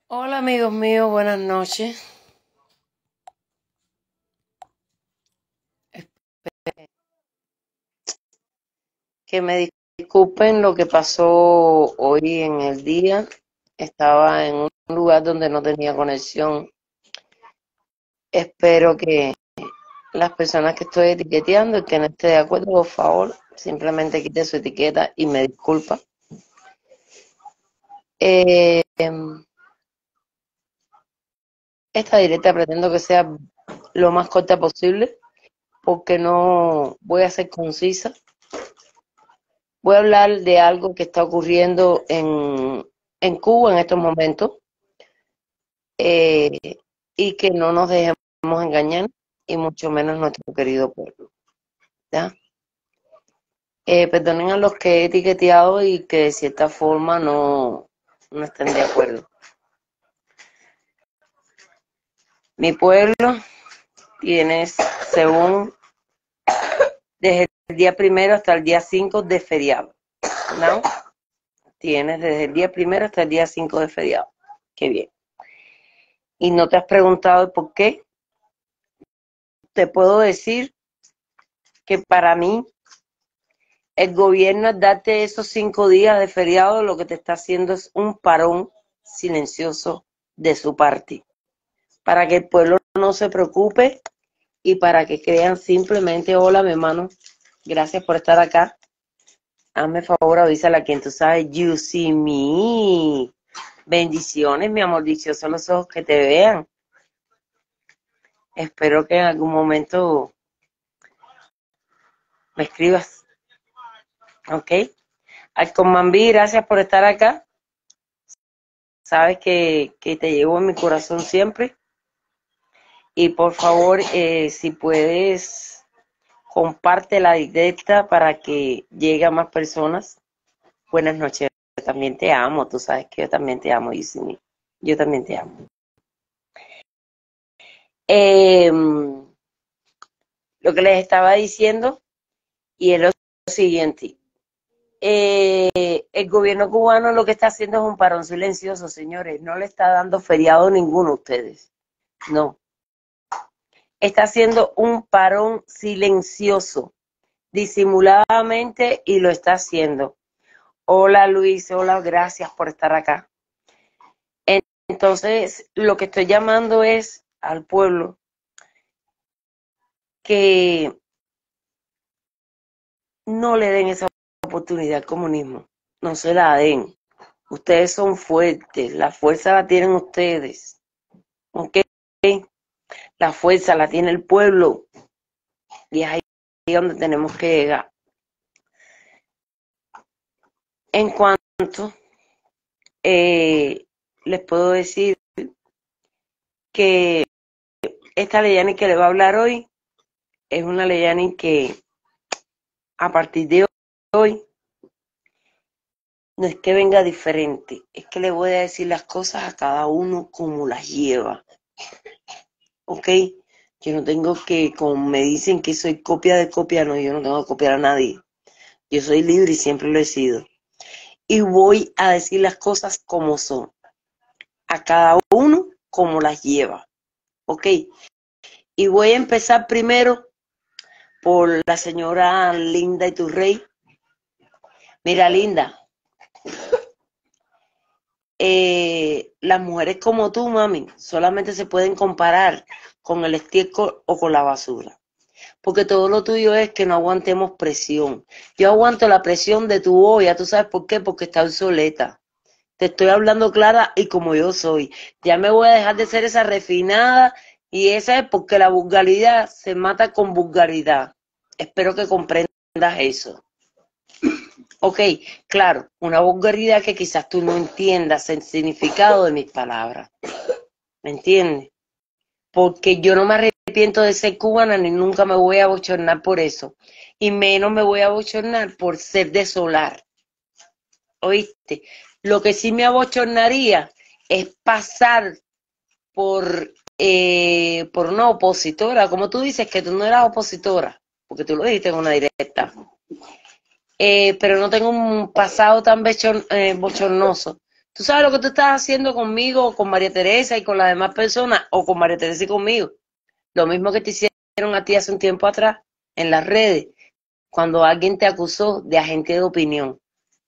Hola amigos míos, buenas noches. Que me disculpen lo que pasó hoy en el día. Estaba en un lugar donde no tenía conexión. Espero que las personas que estoy etiqueteando, el que no esté de acuerdo, por favor, simplemente quite su etiqueta y me disculpa. Eh, esta directa pretendo que sea lo más corta posible porque no voy a ser concisa. Voy a hablar de algo que está ocurriendo en Cuba en estos momentos, eh, y que no nos dejemos engañar, y mucho menos nuestro querido pueblo. ¿Ya? Perdonen a los que he etiqueteado y que de cierta forma no estén de acuerdo. Mi pueblo tiene, según, desde el día 1 hasta el día 5 de feriado. ¿No? Tienes desde el día 1 hasta el día 5 de feriado. Qué bien. Y no te has preguntado el por qué. Te puedo decir que para mí el gobierno, al darte esos 5 días de feriado, lo que te está haciendo es un parón silencioso de su parte, para que el pueblo no se preocupe y para que crean simplemente: hola mi hermano, gracias por estar acá, hazme favor, avísale a quien tú sabes, you see me, bendiciones mi amor, dichosos los ojos que te vean. Espero que en algún momento me escribas, ¿ok? Alcomambí, gracias por estar acá. Sabes que te llevo en mi corazón siempre. Y por favor, si puedes, comparte la directa para que llegue a más personas. Buenas noches. Yo también te amo. Tú sabes que yo también te amo, Yusini. Yo también te amo. Lo que les estaba diciendo, y es lo siguiente. El gobierno cubano lo que está haciendo es un parón silencioso, señores. No le está dando feriado ninguno a ustedes. No. Está haciendo un parón silencioso, disimuladamente, y lo está haciendo. Hola Luis, hola, gracias por estar acá. Entonces, lo que estoy llamando es al pueblo que no le den esa oportunidad al comunismo, no se la den. Ustedes son fuertes, la fuerza la tienen ustedes, ¿ok? La fuerza la tiene el pueblo y es ahí donde tenemos que llegar. En cuanto les puedo decir que esta Leyani que le va a hablar hoy es una Leyani que a partir de hoy no es que venga diferente, es que le voy a decir las cosas a cada uno como las lleva, ¿ok? Yo no tengo que, como me dicen que soy copia de copia, no, yo no tengo que copiar a nadie. Yo soy libre y siempre lo he sido. Y voy a decir las cosas como son, a cada uno como las lleva, ¿ok? Y voy a empezar primero por la señora Linda Iturrey. Mira, Linda, las mujeres como tú, mami, solamente se pueden comparar con el estiércol o con la basura. Porque todo lo tuyo es que no aguantemos presión. Yo aguanto la presión de tu olla, ¿tú sabes por qué? Porque está obsoleta. Te estoy hablando clara y como yo soy. Ya me voy a dejar de ser esa refinada, y esa es porque la vulgaridad se mata con vulgaridad. Espero que comprendas eso. Ok, claro, una vulgaridad que quizás tú no entiendas el significado de mis palabras. ¿Me entiendes? Porque yo no me arrepiento de ser cubana ni nunca me voy a abochornar por eso. Y menos me voy a abochornar por ser de Solar. ¿Oíste? Lo que sí me abochornaría es pasar por una opositora. Como tú dices que tú no eras opositora, porque tú lo dijiste en una directa. Pero no tengo un pasado tan bochornoso. ¿Tú sabes lo que tú estás haciendo conmigo, con María Teresa y con las demás personas, o con María Teresa y conmigo? Lo mismo que te hicieron a ti hace un tiempo atrás en las redes, cuando alguien te acusó de agente de opinión.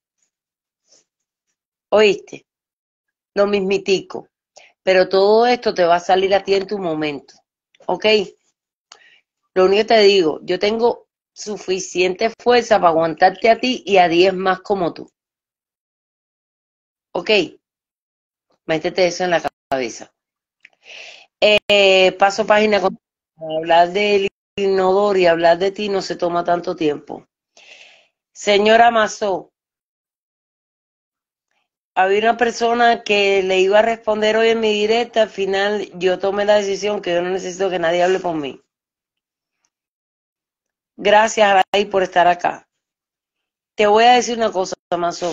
¿Oíste? Lo mismitico. Pero todo esto te va a salir a ti en tu momento. ¿Ok? Lo único que te digo, yo tengo suficiente fuerza para aguantarte a ti y a 10 más como tú. ¿Ok? Métete eso en la cabeza. Paso página con hablar del inodoro y hablar de ti no se toma tanto tiempo. Señora Mazó, había una persona que le iba a responder hoy en mi directa, al final yo tomé la decisión que yo no necesito que nadie hable por mí. Gracias, Ray, por estar acá. Te voy a decir una cosa, Mazó.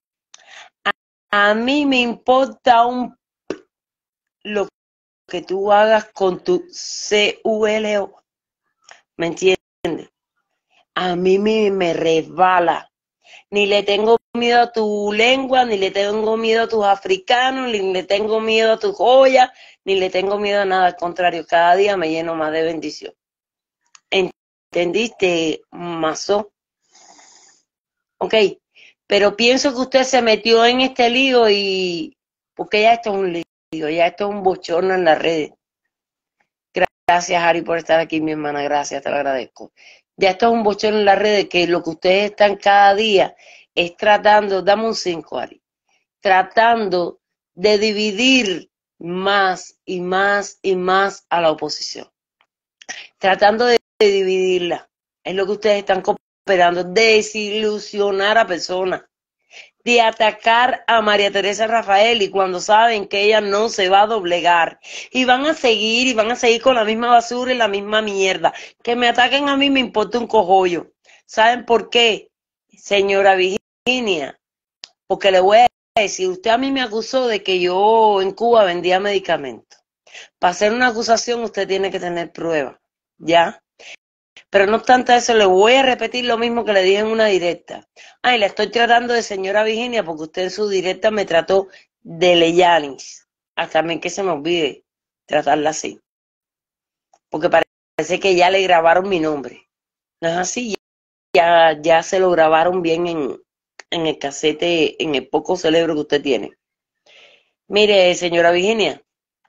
A mí me importa lo que tú hagas con tu CULO. ¿Me entiendes? A mí me resbala. Ni le tengo miedo a tu lengua, ni le tengo miedo a tus africanos, ni le tengo miedo a tus joyas, ni le tengo miedo a nada. Al contrario, cada día me lleno más de bendición. ¿Entendiste, Mazó? Ok. Pero pienso que usted se metió en este lío porque ya esto es un lío, ya esto es un bochorno en las redes. Gracias, Ari, por estar aquí, mi hermana. Gracias, te lo agradezco. Ya esto es un bochorno en las redes, que lo que ustedes están cada día es tratando, dame un 5, Ari, tratando de dividir más y más y más a la oposición. Tratando de dividirla. Es lo que ustedes están cooperando, desilusionar a personas, de atacar a María Teresa Rafael y cuando saben que ella no se va a doblegar y van a seguir con la misma basura y la misma mierda. Que me ataquen a mí me importa un cojollo. ¿Saben por qué, señora Virginia? Porque le voy a decir, usted a mí me acusó de que yo en Cuba vendía medicamentos. Para hacer una acusación usted tiene que tener pruebas, ¿ya? Pero no obstante eso, le voy a repetir lo mismo que le dije en una directa. Ay, la estoy tratando de señora Virginia porque usted en su directa me trató de Leyanis. Hasta también que se me olvide tratarla así. Porque parece que ya le grabaron mi nombre. No es así, ya se lo grabaron bien en el casete, en el poco cerebro que usted tiene. Mire, señora Virginia,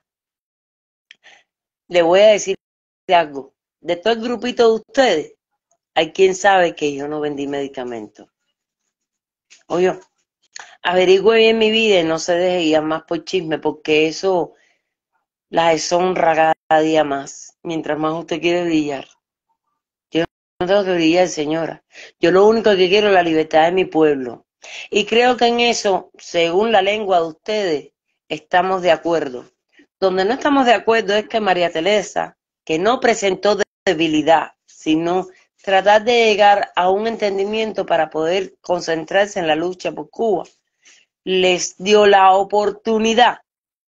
le voy a decir algo. De todo el grupito de ustedes, hay quien sabe que yo no vendí medicamentos. Oye, averigüe bien mi vida y no se deje ir más por chisme, porque eso la deshonra cada día más, mientras más usted quiere brillar. Yo no tengo que brillar, señora. Yo lo único que quiero es la libertad de mi pueblo. Y creo que en eso, según la lengua de ustedes, estamos de acuerdo. Donde no estamos de acuerdo es que María Teresa, que no presentó debilidad, sino tratar de llegar a un entendimiento para poder concentrarse en la lucha por Cuba, les dio la oportunidad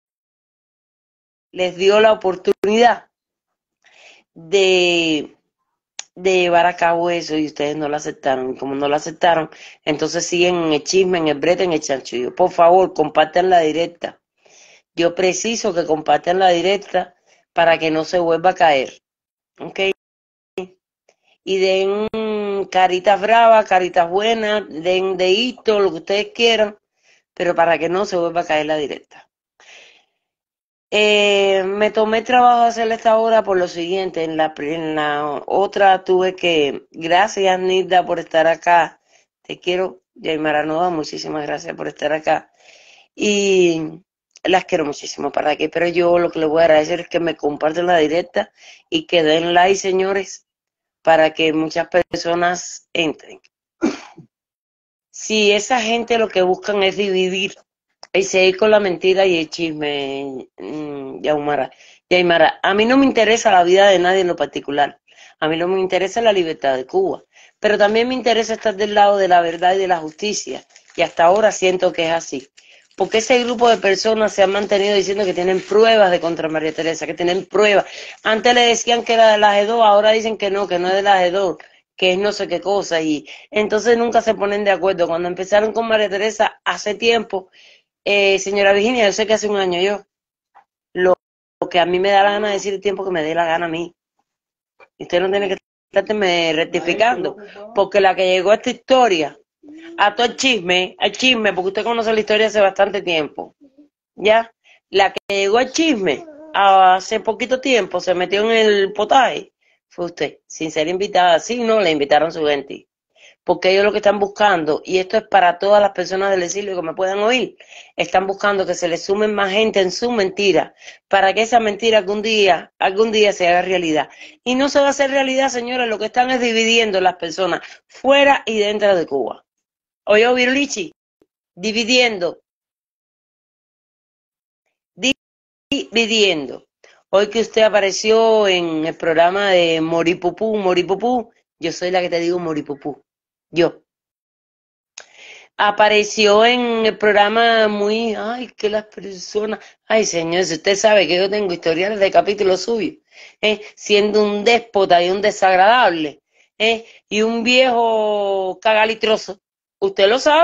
de, de llevar a cabo eso y ustedes no lo aceptaron. Y como no lo aceptaron, entonces siguen en el chisme, en el brete, en el chanchullo. Por favor, compartan la directa. Yo preciso que compartan la directa para que no se vuelva a caer. ¿Ok? Y den caritas bravas, caritas buenas, den dedito, lo que ustedes quieran, pero para que no se vuelva a caer la directa. Me tomé trabajo hacer esta hora por lo siguiente, en la otra tuve que, gracias Nilda por estar acá, te quiero, Yaimara Nova, muchísimas gracias por estar acá, y las quiero muchísimo, ¿para qué? Pero yo lo que les voy a agradecer es que me compartan la directa y que den like, señores, para que muchas personas entren. Si esa gente lo que buscan es dividir y seguir con la mentira y el chisme, Yaimara, a mí no me interesa la vida de nadie en lo particular. A mí no me interesa la libertad de Cuba. Pero también me interesa estar del lado de la verdad y de la justicia. Y hasta ahora siento que es así. Porque ese grupo de personas se han mantenido diciendo que tienen pruebas de contra María Teresa, que tienen pruebas. Antes le decían que era de la G2, ahora dicen que no es de la G2, que es no sé qué cosa. Y entonces nunca se ponen de acuerdo. Cuando empezaron con María Teresa hace tiempo, Señora Virginia, yo sé que hace un año lo que a mí me da la gana de decir el tiempo que me dé la gana a mí. Y usted no tiene que estarme rectificando, porque la que llegó a esta historia, a todo el chisme, porque usted conoce la historia hace bastante tiempo, ¿ya? La que llegó al chisme hace poquito tiempo, se metió en el potaje, fue usted, sin ser invitada, sí, no, le invitaron su gente. Porque ellos lo que están buscando, y esto es para todas las personas del exilio que me puedan oír, están buscando que se les sumen más gente en su mentira, para que esa mentira algún día se haga realidad. Y no se va a hacer realidad, señores, lo que están es dividiendo las personas fuera y dentro de Cuba. Oye, Virlichi, dividiendo, dividiendo. Hoy que usted apareció en el programa de Moripupú, Moripupú, yo soy la que te digo Moripupú. Yo. Apareció en el programa muy, ay, que las personas, ay señor, si usted sabe que yo tengo historiales de capítulos suyos, siendo un déspota y un desagradable, y un viejo cagalitroso, usted lo sabe,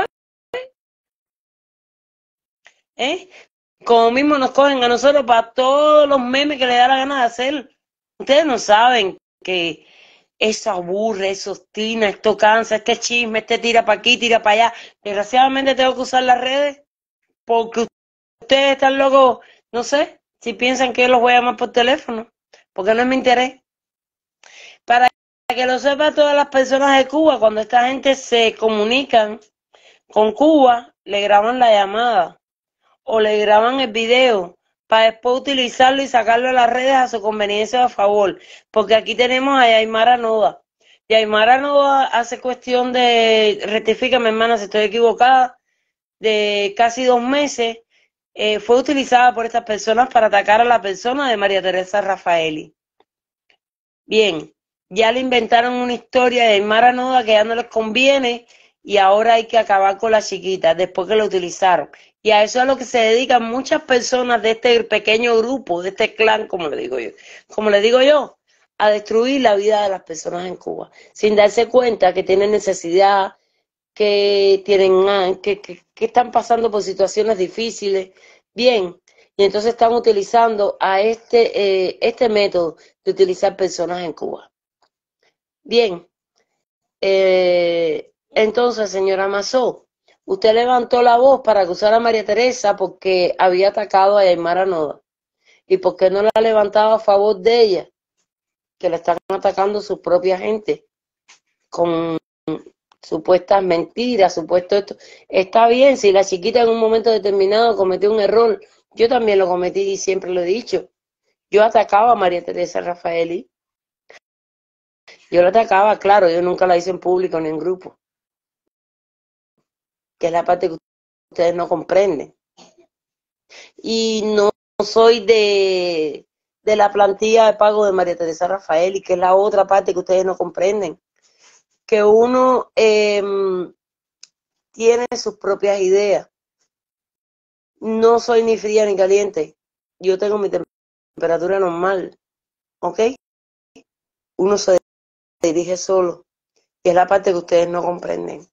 ¿eh? Como mismo nos cogen a nosotros para todos los memes que le da la gana de hacer. Ustedes no saben que eso aburre, eso obstina, esto cansa, este chisme, este tira para aquí, tira para allá. Desgraciadamente tengo que usar las redes porque ustedes están locos, no sé, si piensan que yo los voy a llamar por teléfono, porque no es mi interés. Para que lo sepan todas las personas de Cuba, cuando esta gente se comunican con Cuba, le graban la llamada o le graban el video para después utilizarlo y sacarlo a las redes a su conveniencia o a favor. Porque aquí tenemos a Yaimara Nova. Yaimara Nova hace cuestión de, rectifícame hermana si estoy equivocada, de casi 2 meses, fue utilizada por estas personas para atacar a la persona de María Teresa Rafaeli. Bien, ya le inventaron una historia de Mara Noda que ya no les conviene y ahora hay que acabar con la chiquita después que la utilizaron. Y a eso es a lo que se dedican muchas personas de este pequeño grupo, de este clan, como le digo yo, a destruir la vida de las personas en Cuba, sin darse cuenta que tienen necesidad, que tienen, que están pasando por situaciones difíciles. Bien, y entonces están utilizando a este método de utilizar personas en Cuba. Bien, entonces, señora Mazó, usted levantó la voz para acusar a María Teresa porque había atacado a Aymara Noda. ¿Y por qué no la ha levantado a favor de ella? Que la están atacando su propia gente con supuestas mentiras, supuesto esto. Está bien, si la chiquita en un momento determinado cometió un error, yo también lo cometí y siempre lo he dicho. Yo atacaba a María Teresa Rafaeli, yo la atacaba, claro, yo nunca la hice en público ni en grupo, que es la parte que ustedes no comprenden. Y no soy de la plantilla de pago de María Teresa Rafaeli, que es la otra parte que ustedes no comprenden, que uno tiene sus propias ideas. No soy ni fría ni caliente. Yo tengo mi temperatura normal, ¿ok? Uno se dirige solo. Y es la parte que ustedes no comprenden.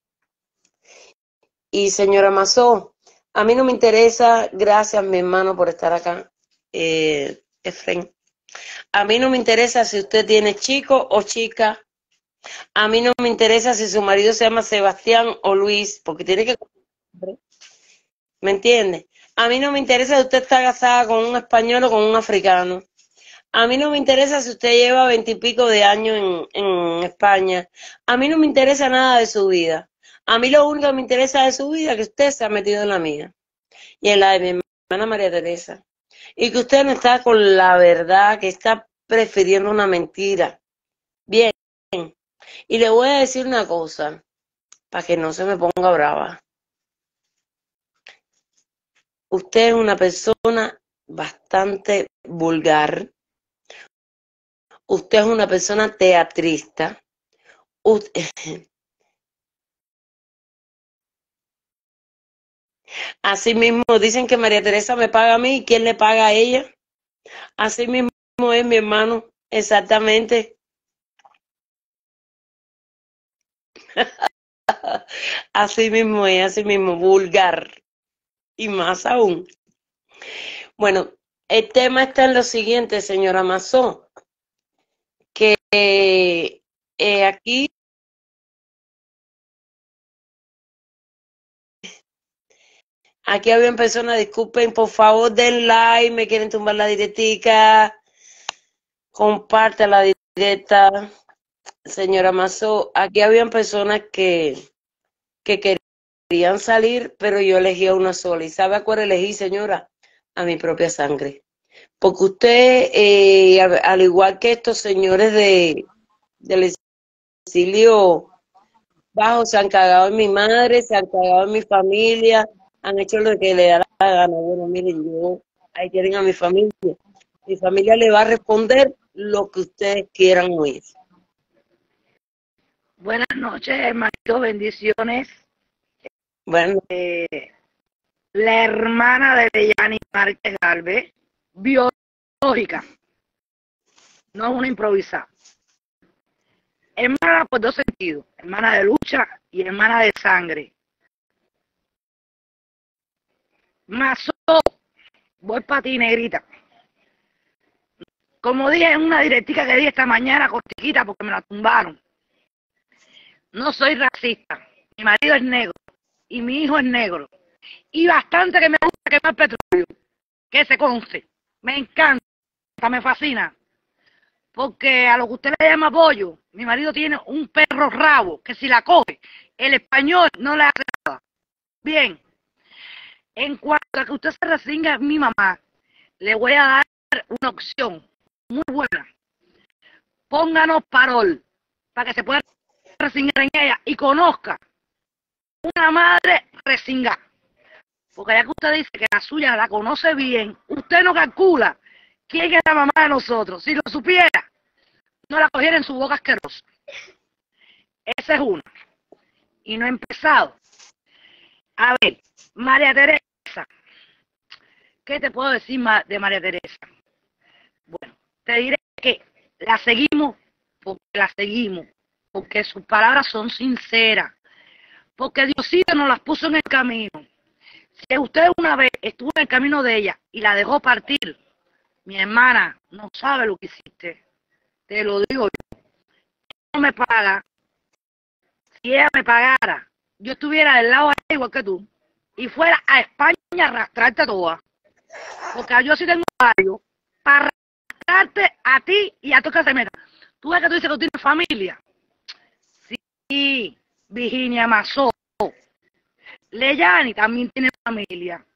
Y señora Mazó, a mí no me interesa, gracias mi hermano por estar acá, Efren. A mí no me interesa si usted tiene chico o chica. A mí no me interesa si su marido se llama Sebastián o Luis, porque tiene que... ¿Me entiende? A mí no me interesa si usted está casada con un español o con un africano. A mí no me interesa si usted lleva 20 y pico de años en España. A mí no me interesa nada de su vida. A mí lo único que me interesa de su vida es que usted se ha metido en la mía y en la de mi hermana María Teresa. Y que usted no está con la verdad, que está prefiriendo una mentira. Bien. Y le voy a decir una cosa, para que no se me ponga brava. Usted es una persona bastante vulgar. Usted es una persona teatrista. Usted, así mismo dicen que María Teresa me paga a mí, ¿y quién le paga a ella? Así mismo es mi hermano, exactamente. Así mismo es, así mismo, vulgar. y más aún. Bueno, el tema está en lo siguiente, señora Mazón, que aquí, aquí habían personas, disculpen, por favor, den like, me quieren tumbar la directica, comparte la directa, señora Mazón, aquí habían personas que querían salir, pero yo elegí a una sola. ¿Y sabe a cuál elegí, señora? A mi propia sangre. Porque usted, al igual que estos señores del exilio bajo, se han cagado en mi madre, se han cagado en mi familia, han hecho lo que le da la gana. Bueno, miren, yo, ahí tienen a mi familia. Mi familia le va a responder lo que ustedes quieran oír. Buenas noches, hermanito, bendiciones. Bueno, La hermana de Leyani Márquez Galvez, biológica, no es una improvisada. Hermana por dos sentidos, hermana de lucha y hermana de sangre. Mazo, voy para ti, negrita. Como dije en una directica que di esta mañana, cortiquita, porque me la tumbaron. No soy racista. Mi marido es negro y mi hijo es negro. Y bastante que me gusta quemar petróleo. Que se conste. Me encanta, me fascina. Porque a lo que usted le llama pollo, mi marido tiene un perro rabo que si la coge, el español no le hace nada. Bien, en cuanto a que usted se resinga a mi mamá, le voy a dar una opción muy buena. Pónganos parol para que se pueda resingar en ella y conozca una madre resingada. Porque ya que usted dice que la suya la conoce bien, usted no calcula quién es la mamá de nosotros. Si lo supiera, no la cogiera en su boca asquerosa. Esa es una. Y no he empezado. A ver, María Teresa. ¿Qué te puedo decir de María Teresa? Bueno, te diré que la seguimos porque sus palabras son sinceras, porque Diosito nos las puso en el camino. Si usted una vez estuvo en el camino de ella y la dejó partir, mi hermana no sabe lo que hiciste. Te lo digo yo. No me paga. Si ella me pagara, yo estuviera del lado de ella igual que tú y fuera a España a arrastrarte toda. Porque yo sí tengo varios para arrastrarte a ti y a tu que se meta. Tú ves que tú dices que tú tienes familia. Sí, Virginia Mazó. Leyani también tiene familia.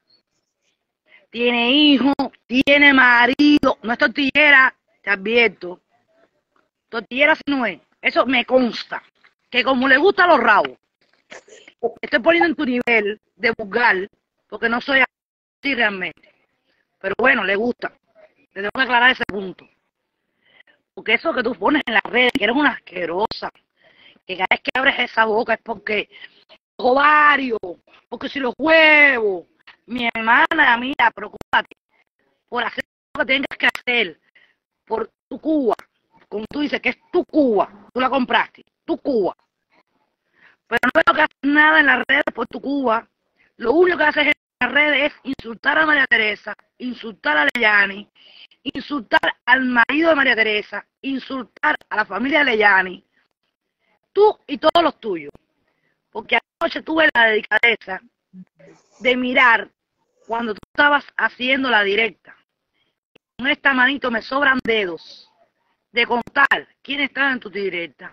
Tiene hijos, tiene marido. No es tortillera, te advierto. Tortillera si no es. Eso me consta. Que como le gustan los rabos. Estoy poniendo en tu nivel de vulgar, porque no soy así realmente. Pero bueno, le gusta. Te tengo que aclarar ese punto. Porque eso que tú pones en las redes, que eres una asquerosa, que cada vez que abres esa boca es porque los ovarios, porque si los huevos, mi hermana, mira, preocúpate por hacer lo que tengas que hacer por tu Cuba, como tú dices que es tu Cuba, tú la compraste, tu Cuba. Pero no tengo que hacer nada en las redes por tu Cuba. Lo único que haces en las redes es insultar a María Teresa, insultar a Leyani, insultar al marido de María Teresa, insultar a la familia de Leyani, tú y todos los tuyos. Porque anoche tuve la delicadeza de mirar cuando tú estabas haciendo la directa. Con esta manito me sobran dedos de contar quién estaba en tu directa.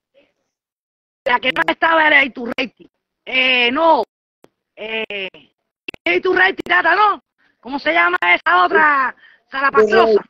La que no estaba era Iturreiti. No. Iturreiti, tata, ¿no? ¿Cómo se llama esa otra zarapastrosa?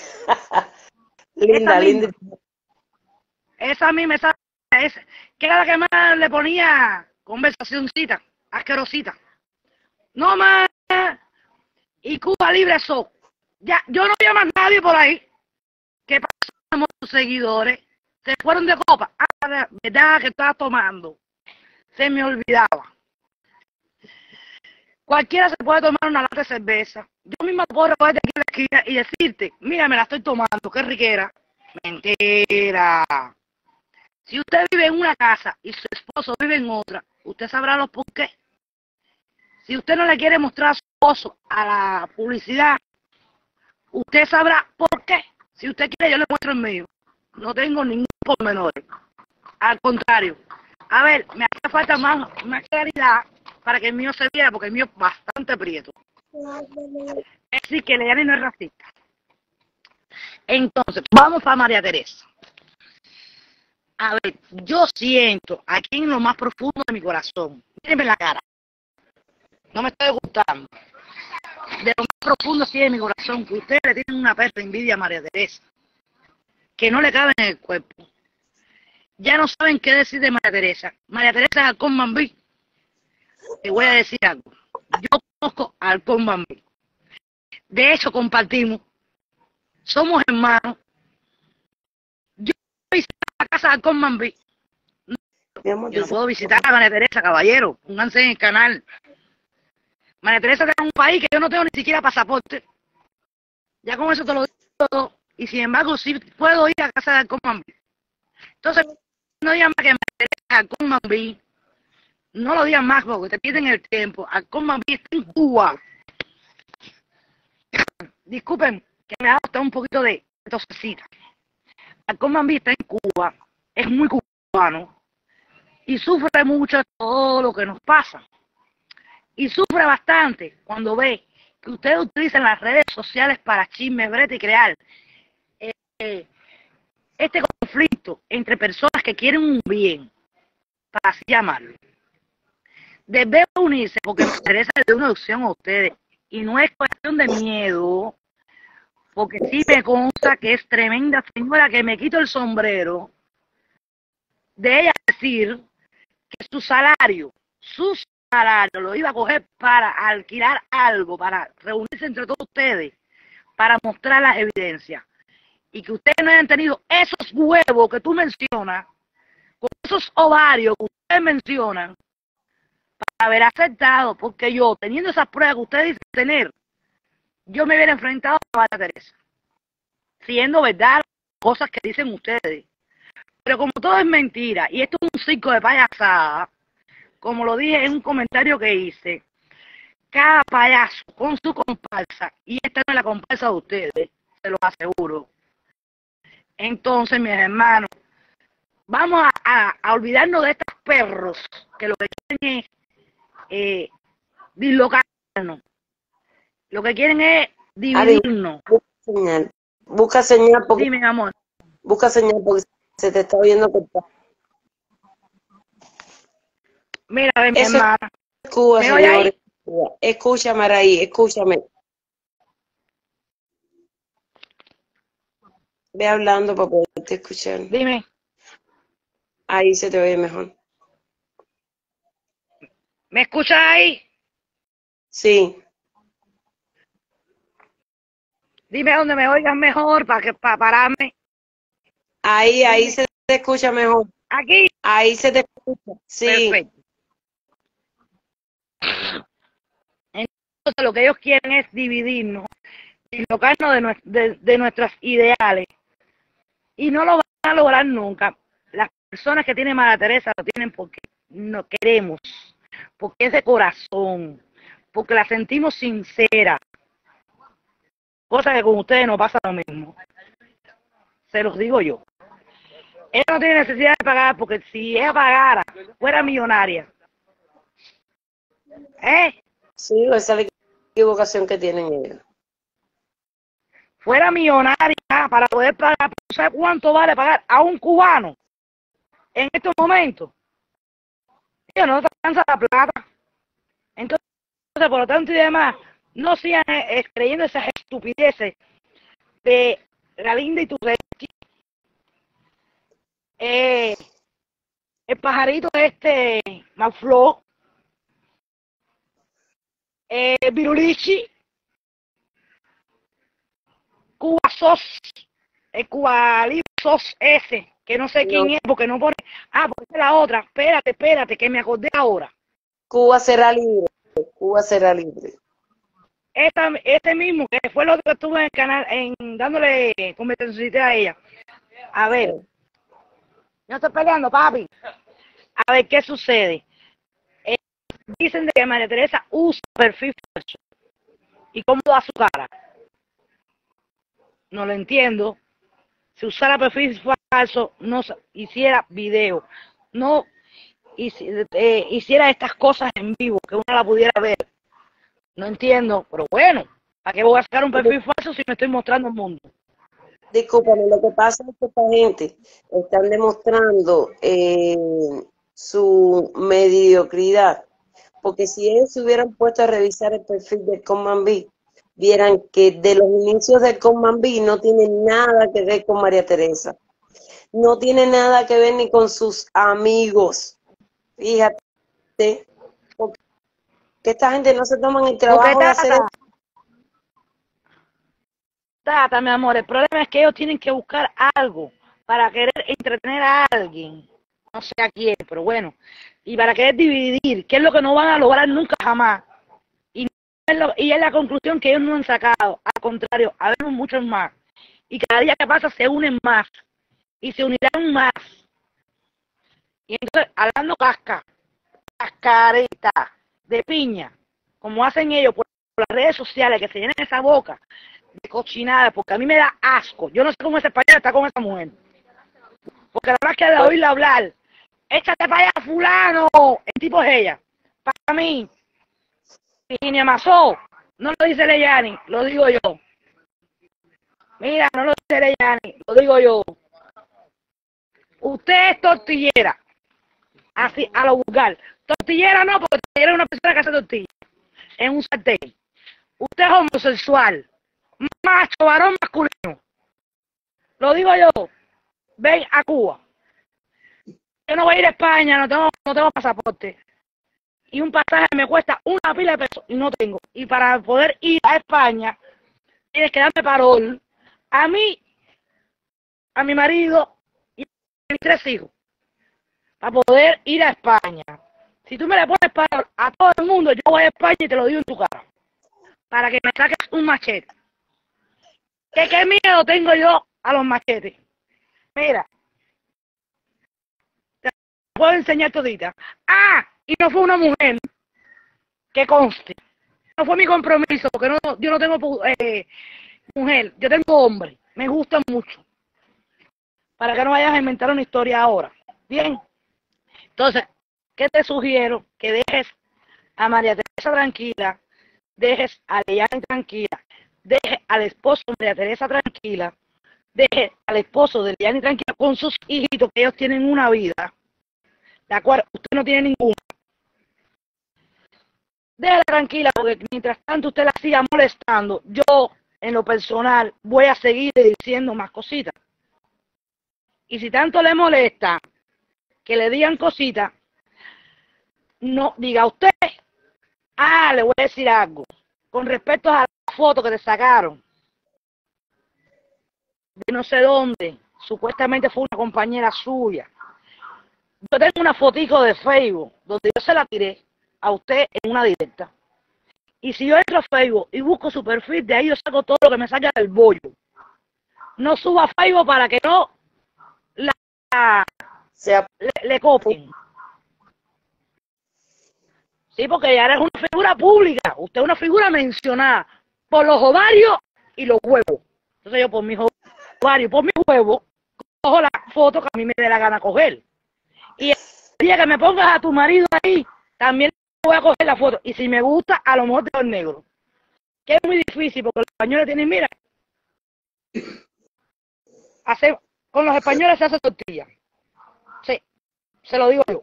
linda, linda. Esa misma, esa, que era la que más le ponía conversacioncita, asquerosita. No más. Y Cuba Libre eso. Ya, yo no veo más nadie por ahí. ¿Qué pasó con tus seguidores? Se fueron de copa. Ah, verdad que estaba tomando. Se me olvidaba. Cualquiera se puede tomar una lata de cerveza. Yo misma puedo recoger de aquí en la esquina y decirte, mira, me la estoy tomando, qué riquera. Mentira. Si usted vive en una casa y su esposo vive en otra, usted sabrá los por qué. Si usted no le quiere mostrar su esposo a la publicidad, usted sabrá por qué. Si usted quiere, yo le muestro el mío. No tengo ningún pormenor. Al contrario. A ver, me hace falta más claridad para que el mío se viera, porque el mío es bastante prieto. Es decir, que Leani no es racista. Entonces, vamos para María Teresa. A ver, yo siento aquí en lo más profundo de mi corazón, mírenme la cara, no me estoy gustando, de lo más profundo sí de mi corazón, que ustedes le tienen una perra envidia a María Teresa, que no le cabe en el cuerpo. Ya no saben qué decir de María Teresa. María Teresa es Halcón Mambí. Te voy a decir algo. Yo conozco a Halcón Mambí. De hecho, compartimos. Somos hermanos. Yo visité la casa de Halcón Mambí. Yo no puedo visitar a María Teresa, caballero. Pónganse en el canal. María Teresa está en un país que yo no tengo ni siquiera pasaporte. Ya con eso te lo digo todo. Y sin embargo, sí puedo ir a casa de Halcón Mambí. Entonces, no digan más que María Teresa es Halcón Mambí. No lo digan más porque te pierden el tiempo. Halcón Mambí está en Cuba. Disculpen que me ha dado un poquito de tosecita. Halcón Mambí está en Cuba. Es muy cubano. Y sufre mucho todo lo que nos pasa. Y sufre bastante cuando ve que ustedes utilizan las redes sociales para chismes, brete y crear este conflicto entre personas que quieren un bien, para así llamarlo. Debe unirse porque me interesa de una opción a ustedes. Y no es cuestión de miedo, porque sí me consta que es tremenda señora, que me quito el sombrero de ella decir que su salario lo iba a coger para alquilar algo, para reunirse entre todos ustedes, para mostrar las evidencias. Y que ustedes no hayan tenido esos huevos que tú mencionas, con esos ovarios que ustedes mencionan, para haber aceptado, porque yo, teniendo esas pruebas que ustedes dicen tener, yo me hubiera enfrentado a María Teresa, siendo verdad cosas que dicen ustedes. Pero como todo es mentira, y esto es un circo de payasada, como lo dije en un comentario que hice, cada payaso con su comparsa, y esta no es la comparsa de ustedes, se los aseguro. Entonces, mis hermanos, vamos a olvidarnos de estos perros que lo que quieren es dislocarnos. Lo que quieren es dividirnos. Busca señal porque, dime, amor. Busca señal porque se te está oyendo cortar. Mira, mi Eso hermana. es Cuba, ¿Me oye señores. ahí? Escúchame, Araí, escúchame. Ve hablando para poderte escuchar. Dime. Ahí se te oye mejor. ¿Me escuchas ahí? Sí. Dime dónde me oigas mejor para pararme. Ahí se te escucha mejor. ¿Aquí? Ahí se te escucha. Sí. Perfecto. Entonces lo que ellos quieren es dividirnos, dislocarnos de nuestras ideales. Y no lo van a lograr nunca. Las personas que tienen María Teresa lo tienen porque nos queremos, porque es de corazón, porque la sentimos sincera. Cosa que con ustedes no pasa lo mismo. Se los digo yo. Ella no tiene necesidad de pagar, porque si ella pagara, fuera millonaria. Sí, esa es la equivocación que tienen ellos. Fuera millonaria para poder pagar, ¿sabe cuánto vale pagar a un cubano en estos momentos? Ella no te alcanza la plata. Entonces, por lo tanto y demás, no sigan creyendo esas estupideces de la linda y tu el pajarito Mafló, Virulichi, Cuba Sos, el Cuba Libre Sos ese, que no sé quién es, porque no pone, porque es la otra, espérate, que me acordé ahora. Cuba será libre, Cuba será libre. Este mismo, que fue el otro que estuve en el canal, dándole competencia a ella. A ver, no estoy peleando, papi. A ver, ¿qué sucede? dicen de que María Teresa usa perfil falso. ¿Y cómo da su cara? No lo entiendo. Si usara perfil falso, no hiciera video, no hiciera estas cosas en vivo, que uno la pudiera ver. No entiendo, pero bueno, ¿para qué voy a sacar un perfil falso si me estoy mostrando al mundo? Discúlpame, lo que pasa es que esta gente están demostrando su mediocridad, porque si ellos se hubieran puesto a revisar el perfil del Common Bee, vieran que de los inicios del Common Bee no tiene nada que ver con María Teresa, no tiene nada que ver ni con sus amigos. Fíjate, porque esta gente no se toman el Porque trabajo de hacer esto. Tata, mi amor, el problema es que ellos tienen que buscar algo para querer entretener a alguien, no sé a quién, pero bueno, y para querer dividir, que es lo que no van a lograr nunca jamás. Y es la conclusión que ellos no han sacado. Al contrario, habemos muchos más. Y cada día que pasa se unen más. Y se unirán más. Y entonces, hablando cascareta de piña, como hacen ellos por las redes sociales, que se llenan esa boca de cochinada, porque a mí me da asco. Yo no sé cómo ese español está con esa mujer. Porque la verdad que de oírla hablar, échate para allá, fulano, el tipo es ella. Para mí, Virginia Mazó, no lo dice Leyani, lo digo yo. Mira, no lo dice Leyani, lo digo yo. Usted es tortillera, así, a lo vulgar. Tortillera no, porque tortillera es una persona que hace tortilla en un sartén. Usted es homosexual, macho, varón masculino. Lo digo yo. Ven a Cuba. Yo no voy a ir a España, no tengo pasaporte. Y un pasaje me cuesta una pila de pesos y no tengo. Y para poder ir a España, tienes que darme parol a mí, a mi marido y a mis 3 hijos para poder ir a España. Si tú me le pones parol a todo el mundo, yo voy a España y te lo digo en tu cara. Para que me saques un machete. ¿Qué miedo tengo yo a los machetes? Mira, te puedo enseñar todita. Ah, y no fue una mujer, que conste. No fue mi compromiso, porque yo no tengo mujer, yo tengo hombre. Me gusta mucho. Para que no vayas a inventar una historia ahora. Bien. Entonces, ¿qué te sugiero? Que dejes a María Teresa tranquila, dejes a Leyani tranquila, dejes al esposo de María Teresa tranquila, dejes al esposo de Leyani tranquila con sus hijitos, que ellos tienen una vida, la cual usted no tiene ninguna. Déjala tranquila, porque mientras tanto usted la siga molestando, yo, en lo personal, voy a seguir diciendo más cositas. Y si tanto le molesta que le digan cositas, no diga usted. Ah, le voy a decir algo. Con respecto a la foto que te sacaron de no sé dónde, supuestamente fue una compañera suya. Yo tengo una fotico de Facebook donde yo se la tiré a usted en una directa. Y si yo entro a Facebook y busco su perfil, de ahí yo saco todo lo que me salga del bollo. No suba a Facebook para que no le copien. Sí, porque ya eres una figura pública. Usted es una figura mencionada por los ovarios y los huevos. Entonces yo por mis ovarios y por mis huevos cojo la foto que a mí me dé la gana coger. Y el día que me pongas a tu marido ahí, también voy a coger la foto. Y si me gusta, a lo mejor te doy negro. Que es muy difícil porque los españoles tienen, mira, con los españoles se hace tortilla. Sí, se lo digo yo.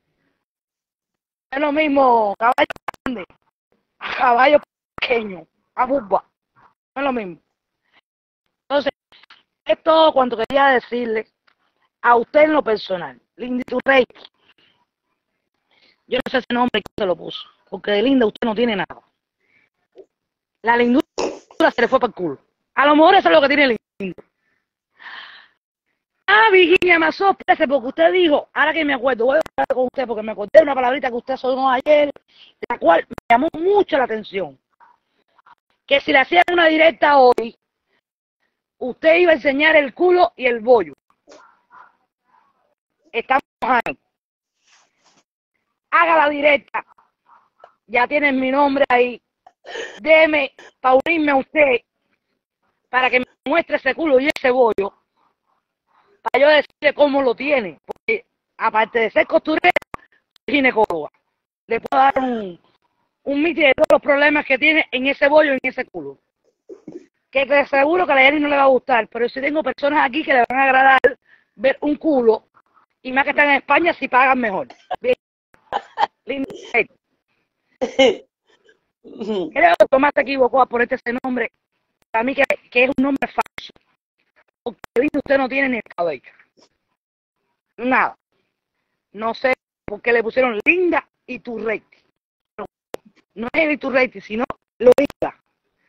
Es lo mismo caballo grande, caballo pequeño, a burba. No es lo mismo. Entonces, es todo cuanto quería decirle a usted en lo personal. Linda Iturrey. Yo no sé ese nombre que se lo puso, porque de linda usted no tiene nada. La lindura se le fue para el culo. A lo mejor eso es lo que tiene lindo. Ah, Virginia Mazó, espérese, porque usted dijo, ahora que me acuerdo, voy a hablar con usted porque me acordé de una palabrita que usted sonó ayer, la cual me llamó mucho la atención. Que si le hacían una directa hoy, usted iba a enseñar el culo y el bollo. Estamos ahí. Haga la directa ya tienen mi nombre ahí. Deme para unirme a usted, para que me muestre ese culo y ese bollo, para yo decirle cómo lo tiene. Porque aparte de ser costurera, soy ginecóloga. Le puedo dar un miti de todos los problemas que tiene en ese bollo y en ese culo. Que te seguro que a la Jenny no le va a gustar, pero si tengo personas aquí que le van a agradar ver un culo, y más que están en España, si pagan mejor. Bien. Creo que Tomás se equivocó a ponerte ese nombre. Para mí que es un nombre falso. Porque usted no tiene ni el cabello. Nada. No sé por qué le pusieron Linda Iturralde. No es Iturralde, sino Lorinda.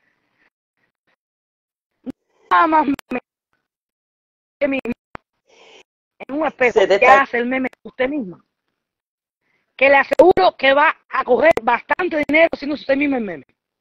Nada más que mi en un espejo que hace el meme usted misma. Que le aseguro que va a coger bastante dinero haciendo usted mismo el meme.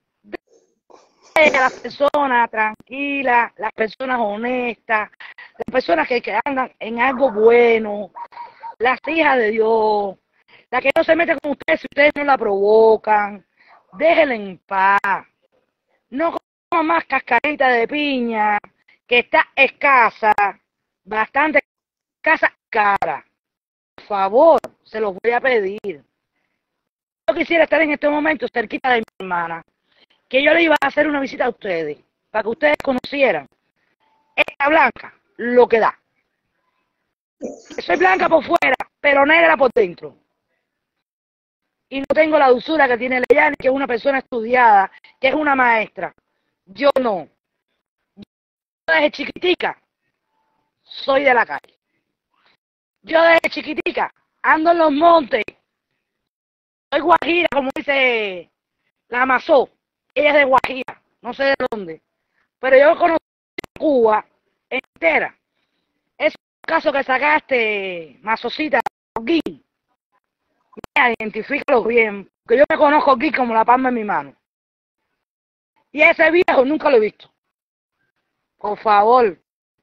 Las personas tranquilas, las personas honestas, las personas que andan en algo bueno, las hijas de Dios, las que no se meten con ustedes si ustedes no la provocan, déjenla en paz. No coma más cascarita de piña, que está escasa, bastante escasa, cara. Por favor, se los voy a pedir. Yo quisiera estar en este momento cerquita de mi hermana, que yo le iba a hacer una visita a ustedes, para que ustedes conocieran esta blanca, lo que da. Soy blanca por fuera, pero negra por dentro. Y no tengo la dulzura que tiene Leyani, que es una persona estudiada, que es una maestra. Yo no. Yo desde chiquitica soy de la calle. Yo desde chiquitica ando en los montes. Soy guajira, como dice la Amazó. Ella es de Guajira, no sé de dónde. Pero yo conocí Cuba entera. Es un caso que sacaste, Mazocita, Holguín. Mira, identifícalo bien, que yo me conozco aquí como la palma de mi mano. Y ese viejo nunca lo he visto. Por favor,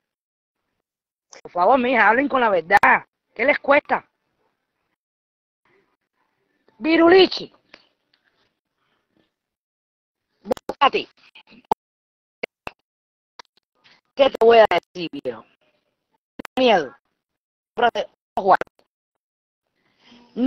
mija, hablen con la verdad. ¿Qué les cuesta? Virulichi, a ti. ¿Qué te voy a decir, viejo? Miedo. No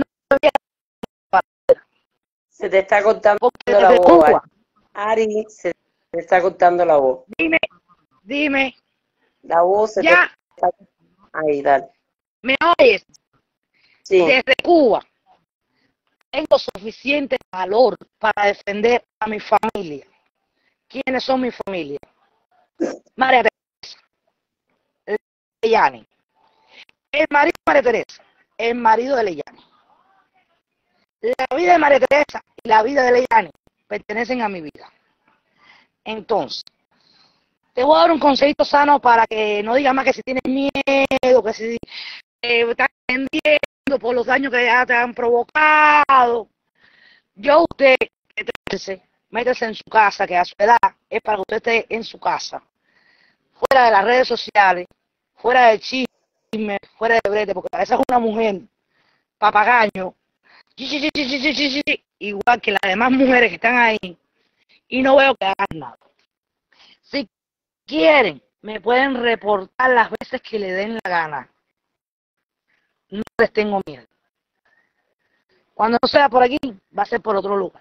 se te está cortando porque la desde voz, Cuba. Ari, se te está cortando la voz. Dime. La voz se Ya. te está... Ahí, dale. ¿Me oyes? Sí. Desde Cuba tengo suficiente valor para defender a mi familia. ¿Quiénes son mi familia? María Teresa, Leyani, el marido de María Teresa, el marido de Leyani. La vida de María Teresa y la vida de Leyani pertenecen a mi vida. Entonces, te voy a dar un consejito sano para que no digas más que si tienes miedo, que si estás entendiendo por los daños que ya te han provocado. Yo usted, métese en su casa, que a su edad es para que usted esté en su casa, fuera de las redes sociales, fuera del chisme, fuera de brete, porque esa es una mujer papagaño, igual que las demás mujeres que están ahí, y no veo que hagan nada. Si quieren, me pueden reportar las veces que le den la gana. No les tengo miedo. Cuando no sea por aquí, va a ser por otro lugar.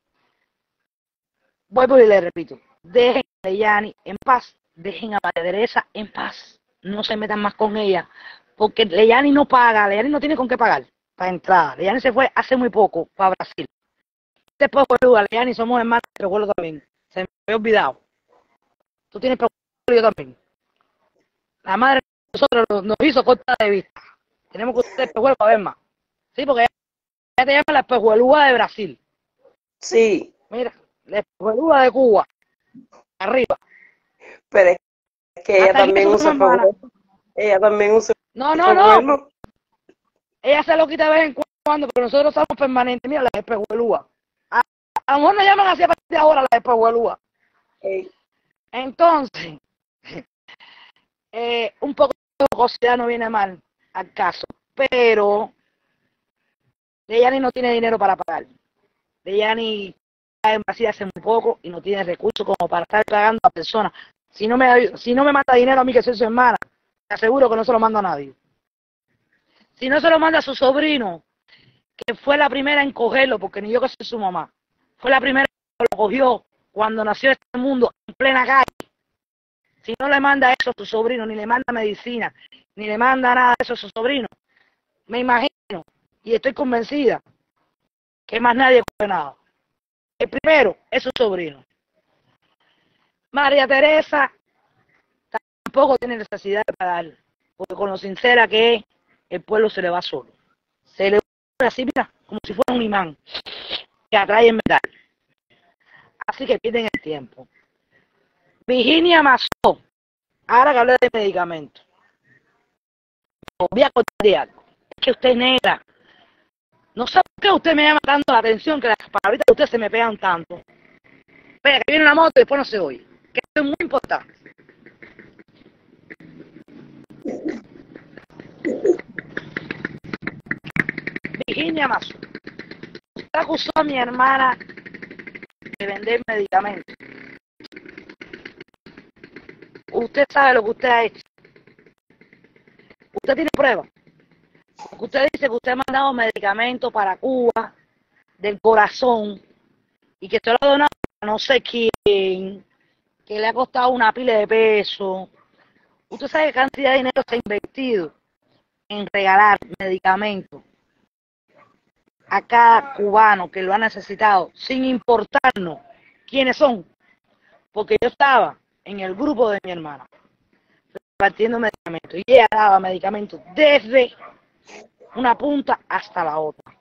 Vuelvo y le repito, dejen a Leyani en paz, dejen a María Teresa en paz, no se metan más con ella, porque Leyani no paga, Leyani no tiene con qué pagar para entrada. Leyani se fue hace muy poco para Brasil. Después de Leyani somos hermanos, te recuerdo también, se me había olvidado. Tú tienes yo también. La madre de nosotros nos hizo corta de vista. Tenemos que usar el espejuelo para ver más. Sí, porque ella te llama la espejuelúa de Brasil. Sí. Mira, la espejuelúa de Cuba. Arriba. Pero es que ella también usa espejuelo. Ella también usa espejuelo. No. Ella se lo quita de vez en cuando, pero nosotros estamos permanentes. Mira, la espejuelúa. A lo mejor nos llaman así a partir de ahora, la espejuelúa. Entonces, un poco de jocosidad no viene mal al caso, pero ella ni no tiene dinero para pagar. Leyani está en Brasil hace muy poco y no tiene recursos como para estar pagando a personas. Si no me manda dinero a mí, que soy su hermana, te aseguro que no se lo manda a nadie. Si no se lo manda a su sobrino, que fue la primera en cogerlo, porque ni yo que soy su mamá, fue la primera que lo cogió cuando nació este mundo en plena calle. Si no le manda eso a su sobrino, ni le manda medicina, ni le manda nada de eso a su sobrino, me imagino y estoy convencida que más nadie coge nada. El primero es su sobrino. María Teresa tampoco tiene necesidad de pagar, porque con lo sincera que es, el pueblo se le va solo. Se le va así, mira, como si fuera un imán que atrae el metal. Así que pierden el tiempo. Virginia Mazó, ahora que hablé de medicamentos, voy a contar de algo. Es que usted es negra. No sé por qué usted me llama tanto la atención, que las palabritas de usted se me pegan tanto. Espera, que viene una moto y después no se oye. Que esto es muy importante. Virginia Mazó, usted acusó a mi hermana de vender medicamentos. Usted sabe lo que usted ha hecho. Usted tiene pruebas. Porque usted dice que usted ha mandado medicamentos para Cuba, del corazón, y que usted lo ha donado a no sé quién, que le ha costado una pila de pesos. Usted sabe qué cantidad de dinero se ha invertido en regalar medicamentos a cada cubano que lo ha necesitado, sin importarnos quiénes son, porque yo estaba en el grupo de mi hermana repartiendo medicamentos y ella daba medicamentos desde una punta hasta la otra.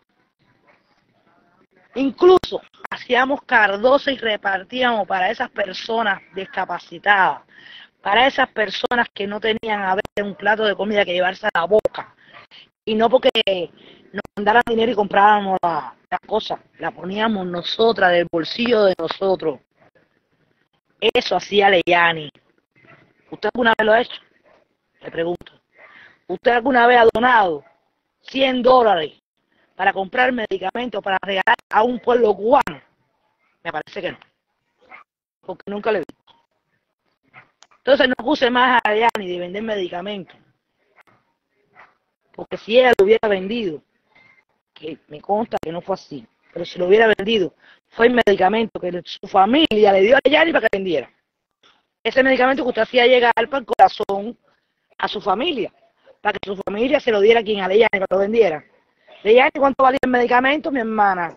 Incluso hacíamos cardosa y repartíamos para esas personas discapacitadas, para esas personas que no tenían a veces un plato de comida que llevarse a la boca, y no porque nos mandaran dinero y compráramos las cosas, la poníamos nosotras del bolsillo de nosotros. Eso hacía Leyani. ¿Usted alguna vez lo ha hecho? Le pregunto. ¿Usted alguna vez ha donado $100 para comprar medicamentos para regalar a un pueblo cubano? Me parece que no, porque nunca le vi. Entonces no puse más a Leyani de vender medicamentos, porque si ella lo hubiera vendido, que me consta que no fue así, pero si lo hubiera vendido, fue el medicamento que su familia le dio a Leyani para que vendiera. Ese medicamento que usted hacía llegar para el corazón a su familia, para que su familia se lo diera a quien a Leyani para que lo vendiera. Leyani, ¿cuánto valía el medicamento, mi hermana?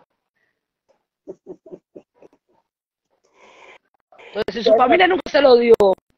Entonces, si su familia nunca se lo dio,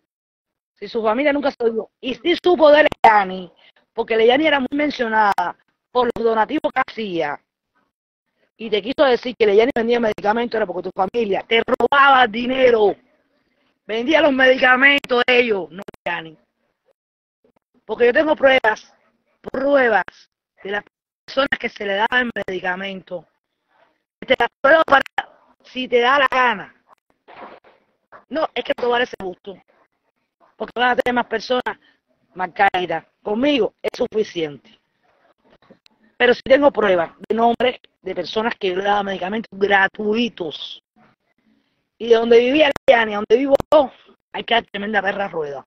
y sí supo de Leyani, porque Leyani era muy mencionada por los donativos que hacía, y te quiso decir que Leyani vendía medicamentos, era porque tu familia te robaba dinero, vendía los medicamentos ellos, no Leyani. Porque yo tengo pruebas de las personas que se le daban medicamentos. Te las pruebo para si te da la gana. No, es que tomar ese gusto. Porque van a tener más personas más caídas. Conmigo es suficiente. Pero si tengo pruebas de nombres de personas que le daban medicamentos gratuitos. Y de donde vivía Leyani, donde vivo yo, hay que dar tremenda perra rueda.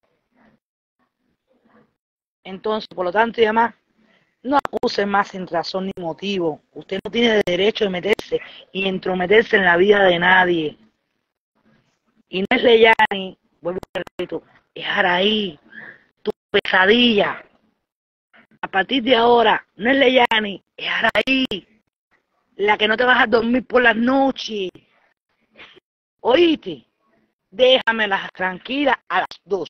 Entonces, por lo tanto, y además, no acuse más sin razón ni motivo. Usted no tiene derecho de meterse y entrometerse en la vida de nadie. Y no es Leyani, vuelvo a repito, es Araí, tu pesadilla. A partir de ahora, no es Leyani, es Araí, la que no te vas a dormir por las noches. ¿Oíste? Déjamelas tranquilas a las 2.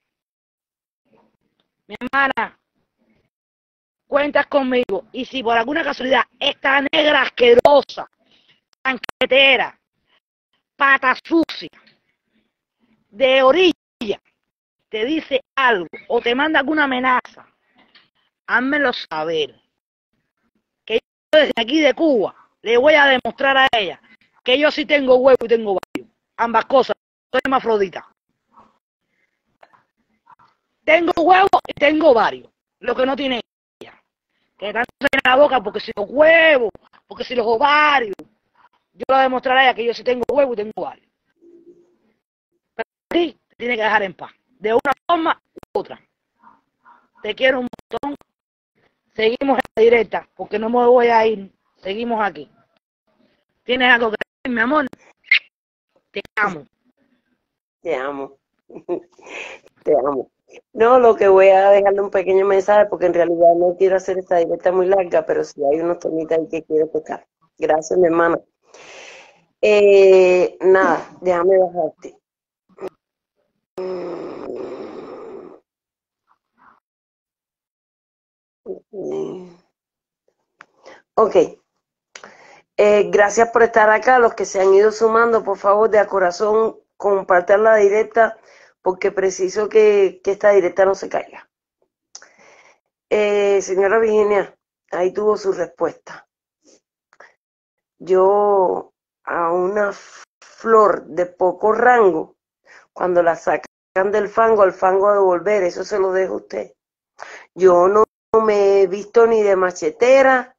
Mi hermana, cuentas conmigo. Y si por alguna casualidad esta negra asquerosa, banquetera, pata sucia, de orilla, te dice algo o te manda alguna amenaza, házmelo saber. Que yo desde aquí de Cuba le voy a demostrar a ella que yo sí tengo huevo y tengo varios. Ambas cosas. Soy hermafrodita. Tengo huevos y tengo varios. Lo que no tiene ella. Que tanto se llena la boca porque si los huevos, porque si los ovarios. Yo le demostraré a ella que yo sí tengo huevo y tengo varios. Pero a ti te tiene que dejar en paz, de una forma u otra. Te quiero un montón. Seguimos en la directa, porque no me voy a ir. Seguimos aquí. ¿Tienes algo que decir, mi amor? Te amo. Te amo. Te amo. No, lo que voy a dejarle un pequeño mensaje porque en realidad no quiero hacer esta directa muy larga, pero sí hay unos temitas ahí que quiero tocar. Gracias, mi hermana. Nada, déjame bajarte. Ok. Gracias por estar acá. Los que se han ido sumando, por favor, de a corazón, compartan la directa porque preciso que esta directa no se caiga. Señora Virginia, ahí tuvo su respuesta. Yo a una flor de poco rango, cuando la sacan del fango, al fango a devolver, eso se lo dejo a usted. Yo no me he visto ni de machetera,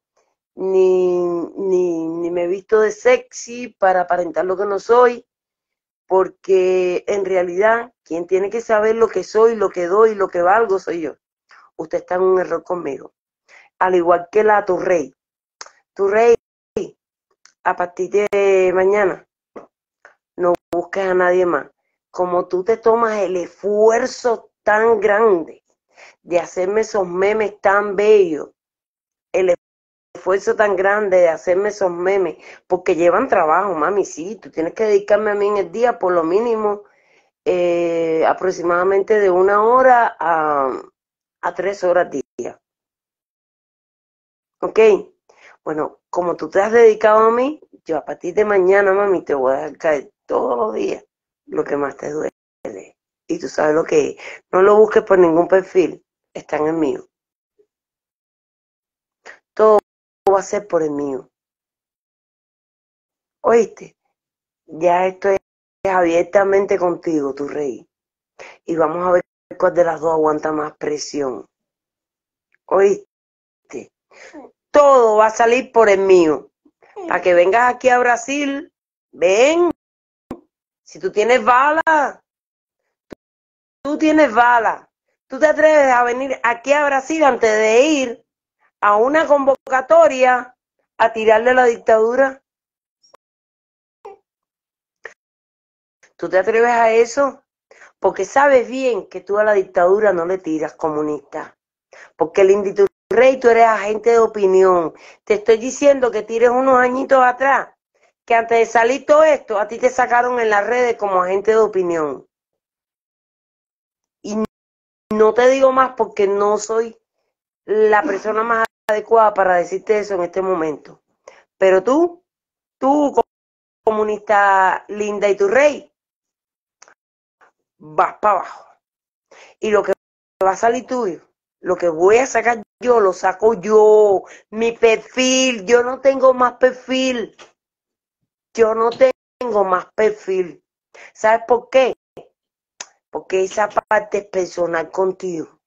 ni me he visto de sexy para aparentar lo que no soy, porque en realidad quien tiene que saber lo que soy, lo que doy, lo que valgo soy yo. Usted está en un error conmigo. Al igual que la Turrey. Turrey, a partir de mañana, no busques a nadie más. Como tú te tomas el esfuerzo tan grande de hacerme esos memes tan bellos, el esfuerzo tan grande de hacerme esos memes, porque llevan trabajo, mami, sí, tú tienes que dedicarme a mí en el día por lo mínimo aproximadamente de 1 hora a 3 horas día. ¿Ok? Bueno, como tú te has dedicado a mí, yo a partir de mañana, mami, te voy a dejar caer todos los días lo que más te duele. Y tú sabes lo que es. No lo busques por ningún perfil, está en el mío. Todo va a ser por el mío. ¿Oíste? Ya estoy abiertamente contigo, tu rey. Y vamos a ver cuál de las dos aguanta más presión. ¿Oíste? Todo va a salir por el mío. Para que vengas aquí a Brasil, ven. Si tú tienes bala, tú tienes bala. Tú te atreves a venir aquí a Brasil antes de ir a una convocatoria a tirarle a la dictadura. ¿Tú te atreves a eso? Porque sabes bien que tú a la dictadura no le tiras, comunista. Porque el Inditurrey, tú eres agente de opinión. Te estoy diciendo que tires unos añitos atrás, que antes de salir todo esto, a ti te sacaron en las redes como agente de opinión. Y no te digo más porque no soy la persona más adecuada para decirte eso en este momento. Pero tú, comunista linda y tu rey, vas para abajo. Y lo que va a salir tuyo, lo que voy a sacar yo, lo saco yo. Mi perfil, yo no tengo más perfil. Yo no tengo más perfil. ¿Sabes por qué? Porque esa parte es personal contigo.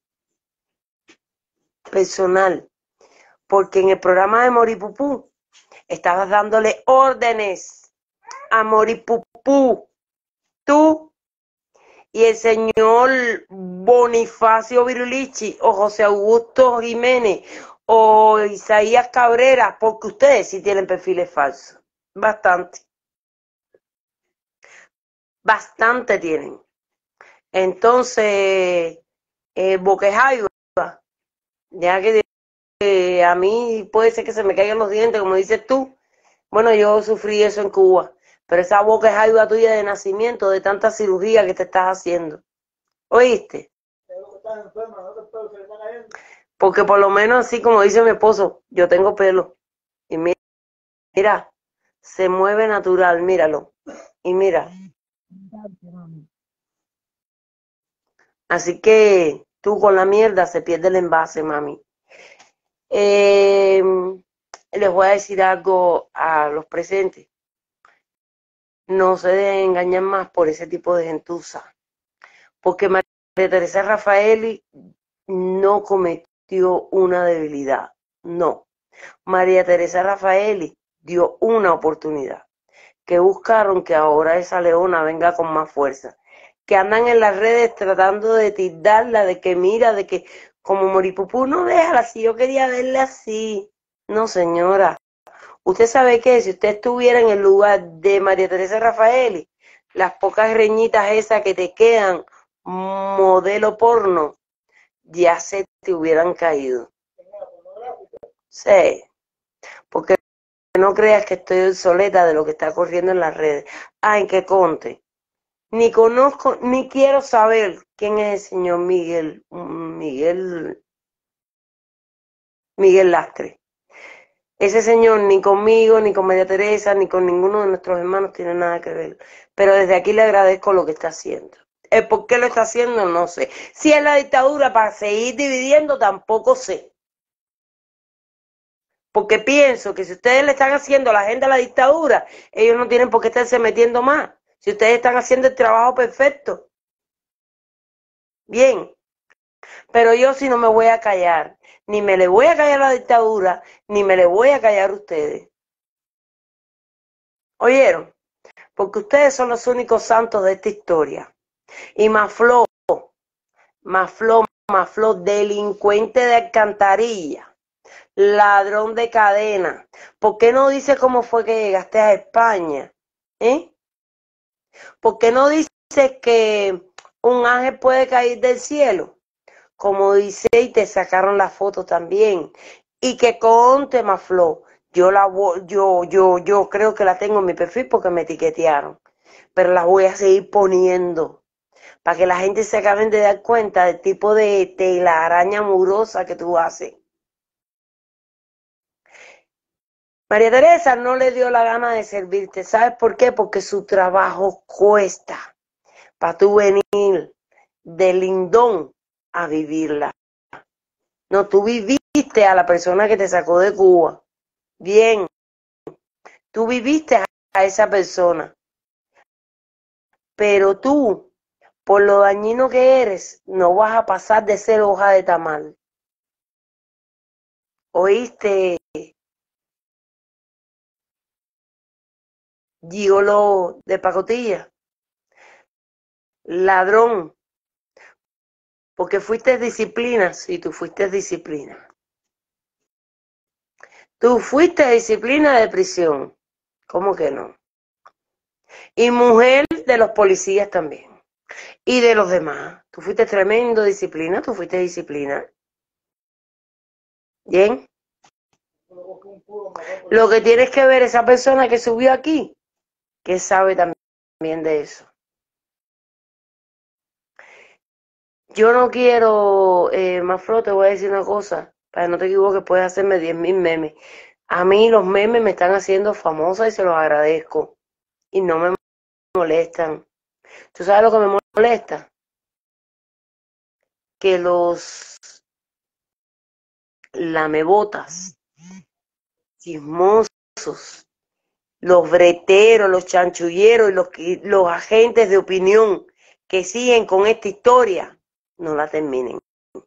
Personal. Porque en el programa de Moripupú estabas dándole órdenes a Moripupú. Tú y el señor Bonifacio Virulichi o José Augusto Jiménez o Isaías Cabrera, porque ustedes sí tienen perfiles falsos. Bastante. Bastante tienen. Entonces, Boquejaiba, ya que a mí puede ser que se me caigan los dientes, como dices tú. Bueno, yo sufrí eso en Cuba, pero esa boquejaiba tuya de nacimiento, de tanta cirugía que te estás haciendo. ¿Oíste? Porque por lo menos así como dice mi esposo, yo tengo pelo. Y mira, se mueve natural, míralo. Y mira. Así que tú con la mierda se pierde el envase, mami. Les voy a decir algo a los presentes. No se dejen engañar más por ese tipo de gentuza. Porque María Teresa Rafaeli no cometió una debilidad. No. María Teresa Rafaeli dio una oportunidad, que buscaron que ahora esa leona venga con más fuerza, que andan en las redes tratando de tildarla, de que mira, de que como Moripupú, no déjala así, yo quería verla así. No, señora, usted sabe que si usted estuviera en el lugar de María Teresa Rafaeli, las pocas reñitas esas que te quedan, modelo porno, ya se te hubieran caído. Sí, porque no creas que estoy obsoleta de lo que está corriendo en las redes. Ay, que conte. Ni conozco, ni quiero saber quién es el señor Miguel Lastre. Ese señor ni conmigo, ni con María Teresa, ni con ninguno de nuestros hermanos tiene nada que ver. Pero desde aquí le agradezco lo que está haciendo. El por qué lo está haciendo, no sé. Si es la dictadura para seguir dividiendo, tampoco sé. Porque pienso que si ustedes le están haciendo la agenda a la dictadura, ellos no tienen por qué estarse metiendo más. Si ustedes están haciendo el trabajo perfecto. Bien. Pero yo sí no me voy a callar. Ni me le voy a callar a la dictadura, ni me le voy a callar a ustedes. ¿Oyeron? Porque ustedes son los únicos santos de esta historia. Y Mafló, delincuente de alcantarilla, ladrón de cadena. ¿Por qué no dice cómo fue que llegaste a España? ¿Por qué no dices que un ángel puede caer del cielo? Como dice, y te sacaron la foto también. Y que conte, Mafló, yo creo que la tengo en mi perfil porque me etiquetearon. Pero la voy a seguir poniendo para que la gente se acaben de dar cuenta del tipo de telaraña mugrosa que tú haces. María Teresa no le dio la gana de servirte. ¿Sabes por qué? Porque su trabajo cuesta para tú venir de Lindón a vivirla. No, tú viviste a la persona que te sacó de Cuba. Bien, tú viviste a esa persona. Pero tú, por lo dañino que eres, no vas a pasar de ser hoja de tamal. ¿Oíste, gigolo de pacotilla? Ladrón, porque fuiste disciplina. Sí, tú fuiste disciplina. Tú fuiste disciplina de prisión. ¿Cómo que no? Y mujer de los policías también. Y de los demás. Tú fuiste tremendo disciplina, tú fuiste disciplina. Bien. Lo que tienes que ver esa persona que subió aquí, que sabe también de eso. Yo no quiero, Mafro, te voy a decir una cosa, para que no te equivoques, puedes hacerme 10.000 memes. A mí los memes me están haciendo famosa y se los agradezco. Y no me molestan. ¿Tú sabes lo que me molesta? Que los lamebotas, chismosos, los breteros, los chanchulleros y los agentes de opinión que siguen con esta historia, no la terminen.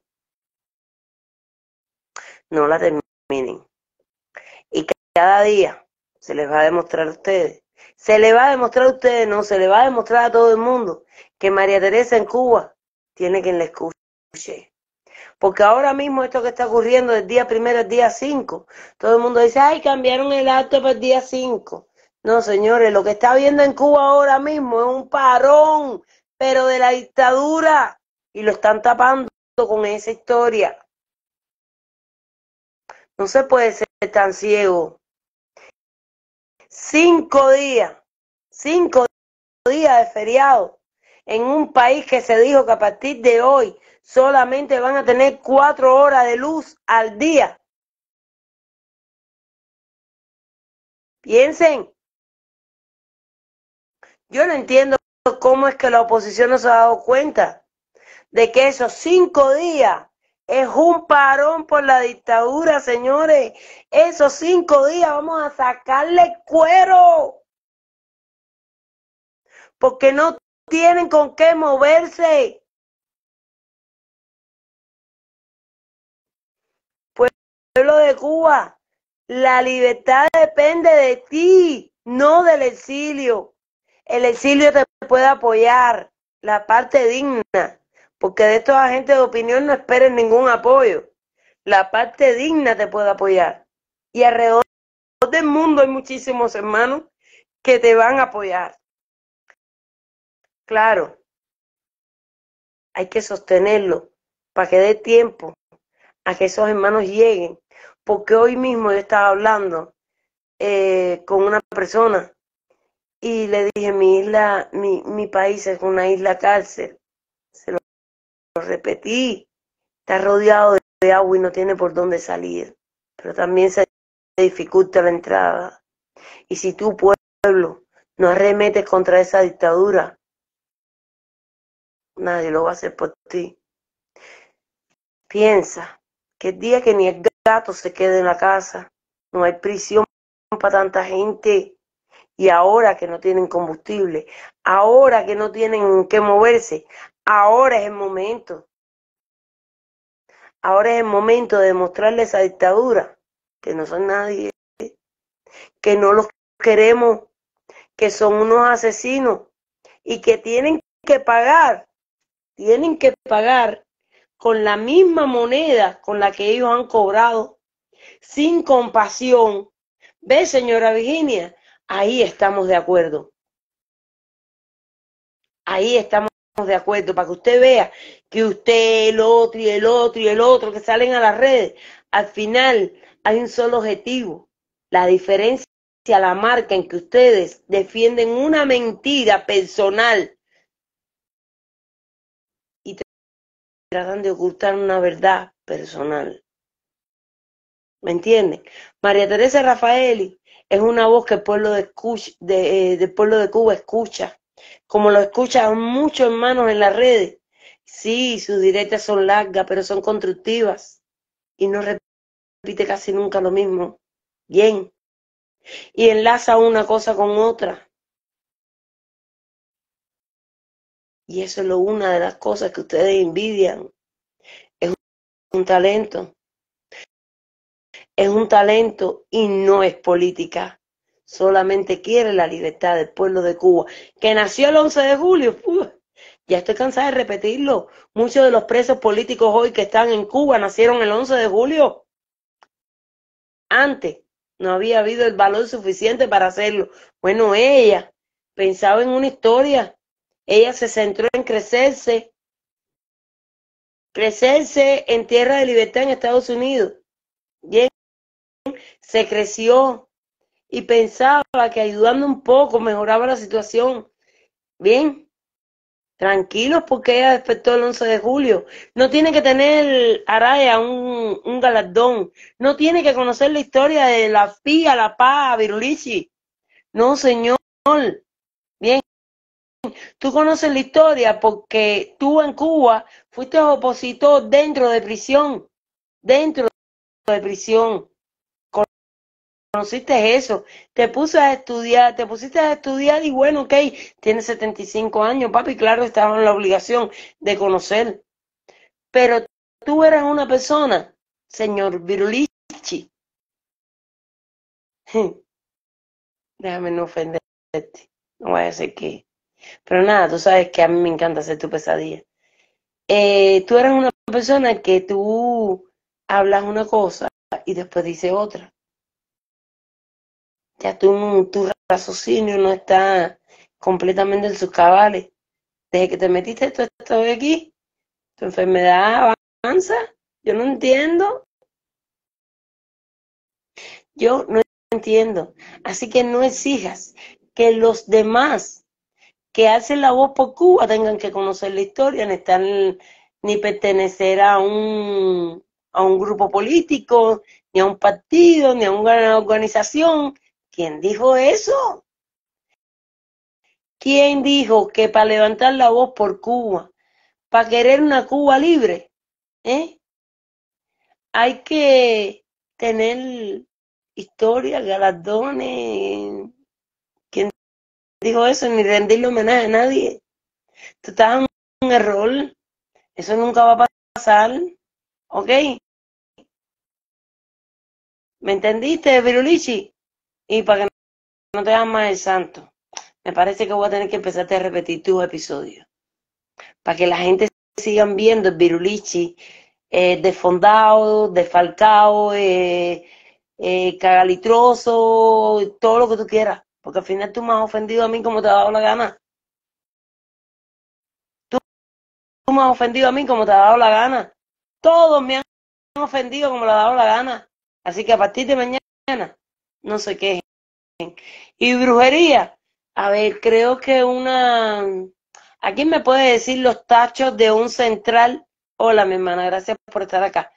No la terminen. Y cada día se les va a demostrar a ustedes. Se les va a demostrar a ustedes, no, se les va a demostrar a todo el mundo que María Teresa en Cuba tiene quien la escuche. Porque ahora mismo esto que está ocurriendo del día 1 al día 5, todo el mundo dice, ay, cambiaron el acto para el día 5. No, señores, lo que está viendo en Cuba ahora mismo es un parón, pero de la dictadura, y lo están tapando con esa historia. No se puede ser tan ciego. 5 días de feriado en un país que se dijo que a partir de hoy solamente van a tener 4 horas de luz al día. Piensen, yo no entiendo cómo es que la oposición no se ha dado cuenta de que esos 5 días es un parón por la dictadura, señores. Esos 5 días vamos a sacarle cuero, porque no tienen con qué moverse. Pueblo de Cuba, La libertad depende de ti, no del exilio. El exilio te puede apoyar, la parte digna, porque de estos agentes de opinión no esperes ningún apoyo. La parte digna te puede apoyar. Y alrededor del mundo hay muchísimos hermanos que te van a apoyar. Claro, hay que sostenerlo para que dé tiempo a que esos hermanos lleguen. Porque hoy mismo yo estaba hablando con una persona y le dije, mi isla, mi país es una isla cárcel. Se lo repetí, está rodeado de agua y no tiene por dónde salir. Pero también se dificulta la entrada. Y si tu pueblo no arremetes contra esa dictadura, nadie lo va a hacer por ti. Piensa que el día que ni el gato se quede en la casa, no hay prisión para tanta gente. Y ahora que no tienen combustible, ahora que no tienen que moverse, ahora es el momento. Ahora es el momento de demostrarle a esa dictadura que no son nadie, que no los queremos, que son unos asesinos y que tienen que pagar con la misma moneda con la que ellos han cobrado, sin compasión. ¿Ve, señora Virginia? Ahí estamos de acuerdo. Ahí estamos de acuerdo, para que usted vea que usted, el otro y el otro y el otro que salen a las redes, al final hay un solo objetivo. La diferencia la marca en que ustedes defienden una mentira personal y tratan de ocultar una verdad personal. ¿Me entienden? María Teresa Rafaeli es una voz que el pueblo del pueblo de Cuba escucha, como lo escuchan muchos hermanos en las redes. Sí, sus directas son largas, pero son constructivas y no repite casi nunca lo mismo. Bien. Y enlaza una cosa con otra. Y eso es una de las cosas que ustedes envidian. Es un talento. Es un talento y no es política. Solamente quiere la libertad del pueblo de Cuba, que nació el 11 de julio. Ya estoy cansada de repetirlo. Muchos de los presos políticos hoy que están en Cuba nacieron el 11 de julio. Antes no había habido el valor suficiente para hacerlo. Bueno, ella pensaba en una historia. Ella se centró en crecerse en tierra de libertad en Estados Unidos. Bien, se creció y pensaba que ayudando un poco mejoraba la situación. Bien, tranquilos porque ella despertó el 11 de julio. No tiene que tener Araya un galardón. No tiene que conocer la historia de la FIA, la PA, Virulichi. No, señor. Bien, tú conoces la historia porque tú en Cuba fuiste opositor dentro de prisión. Dentro de prisión. Conociste eso, te pusiste a estudiar y bueno, ok, tienes 75 años, papi, claro, estabas en la obligación de conocer, pero tú eres una persona, señor Virulichi, déjame no ofenderte, no voy a decir que, pero nada, tú sabes que a mí me encanta hacer tu pesadilla. Tú eres una persona que tú hablas una cosa y después dices otra. Ya tu raciocinio no está completamente en sus cabales. Desde que te metiste tú estás aquí, tu enfermedad avanza. Yo no entiendo. Yo no entiendo. Así que no exijas que los demás que hacen la voz por Cuba tengan que conocer la historia, ni estar, ni pertenecer a un grupo político, ni a un partido, ni a una organización. ¿Quién dijo eso? ¿Quién dijo que para levantar la voz por Cuba, para querer una Cuba libre, ¿eh? Hay que tener historia, galardones? ¿Quién dijo eso? Ni rendirle homenaje a nadie. Tú estás en un error. Eso nunca va a pasar. ¿Ok? ¿Me entendiste, Virulichi? Y para que no te hagas más el santo, me parece que voy a tener que empezarte a repetir tus episodios. Para que la gente sigan viendo el Virulichi desfondado, desfalcado, cagalitroso, todo lo que tú quieras. Porque al final tú me has ofendido a mí como te ha dado la gana. Tú me has ofendido a mí como te ha dado la gana. Todos me han ofendido como le ha dado la gana. Así que a partir de mañana, no se quejen. Y brujería, a ver, creo que una... ¿A quién me puede decir los tachos de un central? Hola, mi hermana, gracias por estar acá.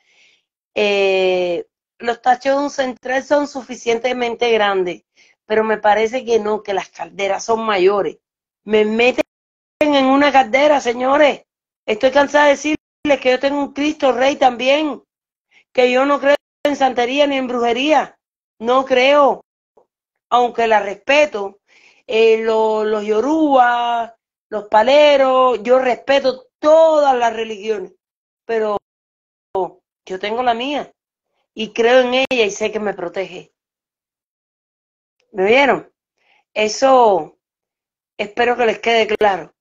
Los tachos de un central son suficientemente grandes, pero me parece que no, que las calderas son mayores. Me meten en una caldera, señores. Estoy cansada de decirles que yo tengo un Cristo Rey también, que yo no creo en santería ni en brujería. No creo, aunque la respeto. Los yorubas, los paleros, yo respeto todas las religiones, pero yo tengo la mía y creo en ella y sé que me protege. ¿Me vieron? Eso espero que les quede claro.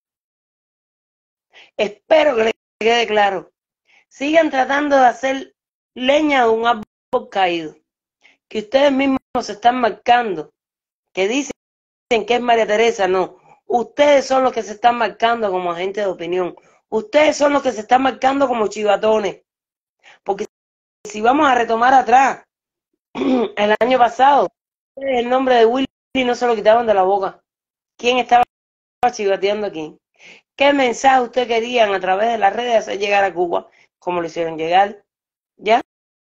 Espero que les quede claro. Sigan tratando de hacer leña de un árbol caído, que ustedes mismos se están marcando, que dicen que es María Teresa, no. Ustedes son los que se están marcando como agentes de opinión. Ustedes son los que se están marcando como chivatones. Porque si vamos a retomar atrás, el año pasado, el nombre de Willy no se lo quitaban de la boca. ¿Quién estaba chivateando aquí? ¿Qué mensaje ustedes querían a través de las redes hacer llegar a Cuba? ¿Cómo lo hicieron llegar? ¿Ya?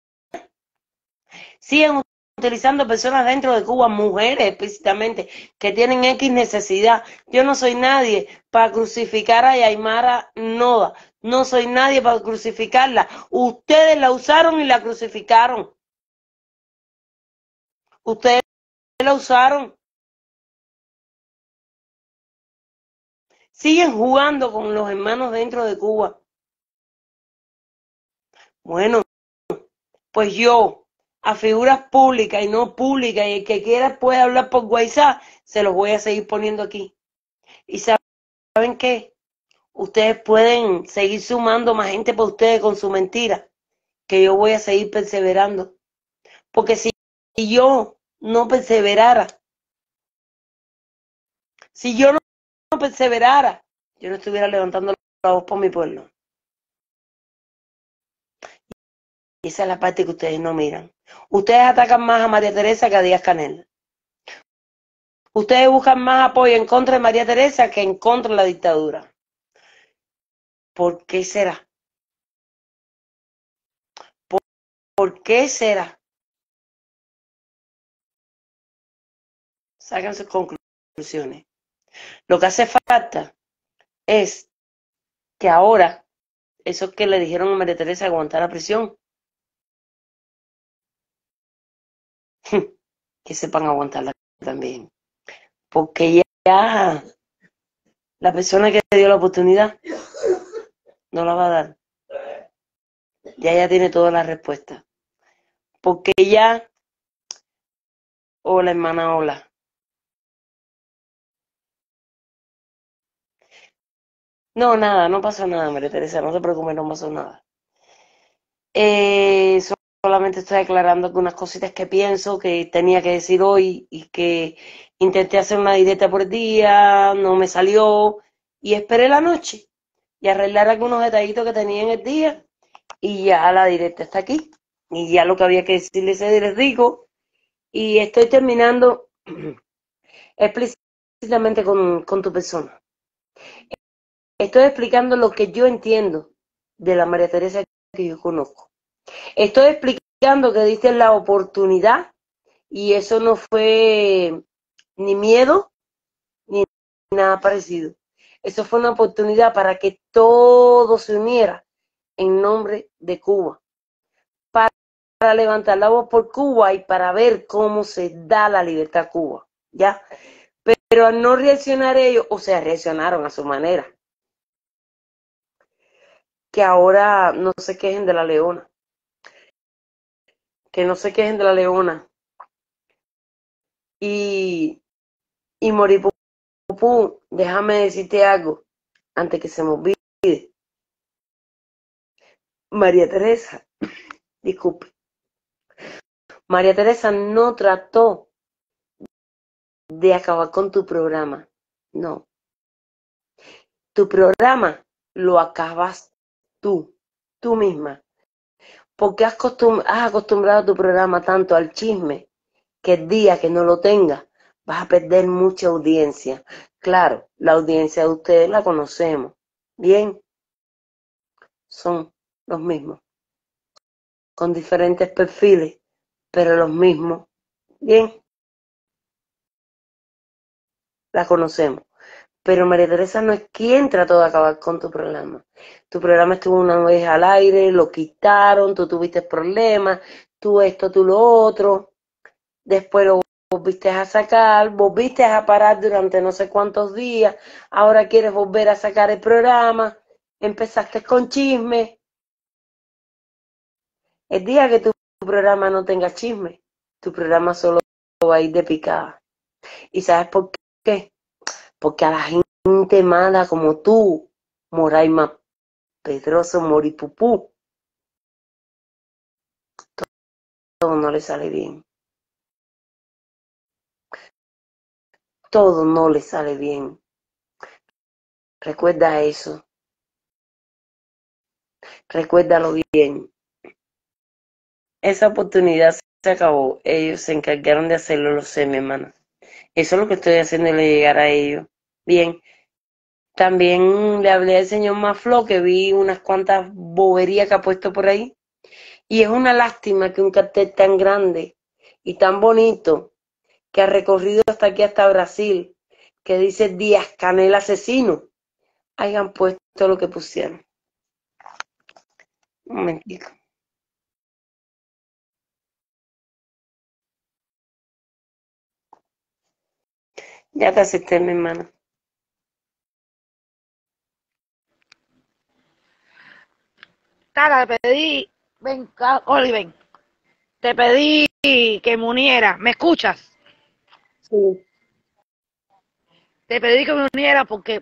Siguen utilizando personas dentro de Cuba, mujeres explícitamente, que tienen X necesidad. Yo no soy nadie para crucificar a Yaimara Noda. No soy nadie para crucificarla. Ustedes la usaron y la crucificaron. Ustedes la usaron. Siguen jugando con los hermanos dentro de Cuba. Bueno, pues yo, a figuras públicas y no públicas, y el que quiera puede hablar por WhatsApp, se los voy a seguir poniendo aquí. ¿Y saben qué? Ustedes pueden seguir sumando más gente para ustedes con su mentira, que yo voy a seguir perseverando. Porque si yo no perseverara, si yo no perseverara, yo no estuviera levantando la voz por mi pueblo. Y esa es la parte que ustedes no miran. Ustedes atacan más a María Teresa que a Díaz Canel. Ustedes buscan más apoyo en contra de María Teresa que en contra de la dictadura. ¿Por qué será? ¿Por qué será? Sacan sus conclusiones. Lo que hace falta es que ahora, esos que le dijeron a María Teresa aguantar la prisión, que sepan aguantarla también. Porque ya la persona que dio la oportunidad no la va a dar. Ya ella tiene todas las respuestas. Porque ella, hola hermana, hola. No, nada, no pasó nada, María Teresa, no se preocupe, no pasó nada. Eh, Solamente estoy aclarando algunas cositas que pienso que tenía que decir hoy y que intenté hacer una directa por día, no me salió y esperé la noche y arreglar algunos detallitos que tenía en el día y ya la directa está aquí y ya lo que había que decirles les digo y estoy terminando explícitamente con tu persona. Estoy explicando lo que yo entiendo de la María Teresa que yo conozco. Estoy explicando que diste la oportunidad y eso no fue ni miedo ni nada parecido. Eso fue una oportunidad para que todo se uniera en nombre de Cuba, para levantar la voz por Cuba y para ver cómo se da la libertad a Cuba, ¿ya? Pero al no reaccionar ellos, o sea, reaccionaron a su manera, que ahora no se quejen de la leona. que no se quejen de la leona. Y Moripupú, déjame decirte algo antes que se me olvide. María Teresa, disculpe, María Teresa no trató de acabar con tu programa. No, tu programa lo acabas tú misma. Porque has acostumbrado tu programa tanto al chisme que el día que no lo tengas vas a perder mucha audiencia. Claro, la audiencia de ustedes la conocemos. Bien, son los mismos, con diferentes perfiles, pero los mismos. Bien, la conocemos. Pero María Teresa no es quien trató de acabar con tu programa. Tu programa estuvo una vez al aire, lo quitaron, tú tuviste problemas, tú esto, tú lo otro. Después lo volviste a sacar, volviste a parar durante no sé cuántos días, ahora quieres volver a sacar el programa, empezaste con chisme. El día que tu programa no tenga chisme, tu programa solo va a ir de picada. ¿Y sabes por qué? Porque a la gente mala como tú, Moraima Pedroso, Moripupú, todo no le sale bien. Todo no le sale bien. Recuerda eso. Recuérdalo bien. Esa oportunidad se acabó. Ellos se encargaron de hacerlo, lo sé, mi hermana. Eso es lo que estoy haciéndole llegar a ellos. Bien. También le hablé al señor Maflo, que vi unas cuantas boberías que ha puesto por ahí. Y es una lástima que un cartel tan grande y tan bonito, que ha recorrido hasta aquí, hasta Brasil, que dice Díaz Canel asesino, hayan puesto lo que pusieron. Un momentito. Ya te acepté, mi hermana. Tata, te pedí, ven, Oli, ven. Te pedí que me uniera. ¿Me escuchas? Sí. Te pedí que me uniera porque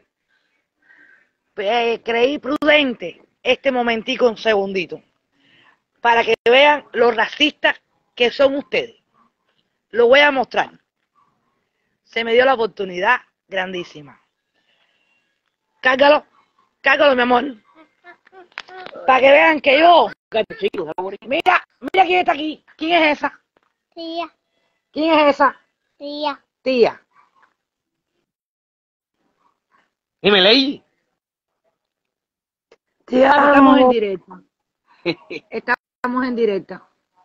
creí prudente este momentico, un segundito, para que vean los racistas que son ustedes. Lo voy a mostrar. Se me dio la oportunidad grandísima. Cárgalo, cárgalo, mi amor. Para que vean que yo. Mira, mira quién está aquí. ¿Quién es esa? Tía, ¿Quién es esa? tía. Tía. Dime, Ley. Te Estamos en amo. directo. Estamos en directo.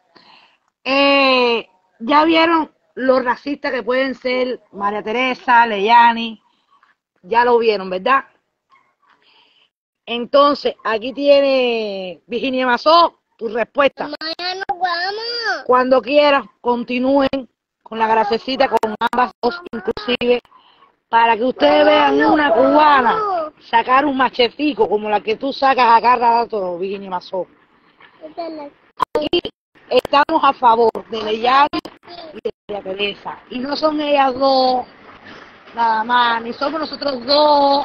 Ya vieron los racistas que pueden ser María Teresa, Leyani. Ya lo vieron, ¿verdad? Entonces, aquí tiene Virginia Mazó, tu respuesta. Mamá, ya nos vamos. Cuando quieras, continúen con la grasecita, con ambas dos inclusive, para que ustedes vean una cubana sacar un machetico como la que tú sacas a cada rato, Virginia Mazó. Estamos a favor de Leyani y de María Teresa. Y no son ellas dos, nada más, ni somos nosotros dos.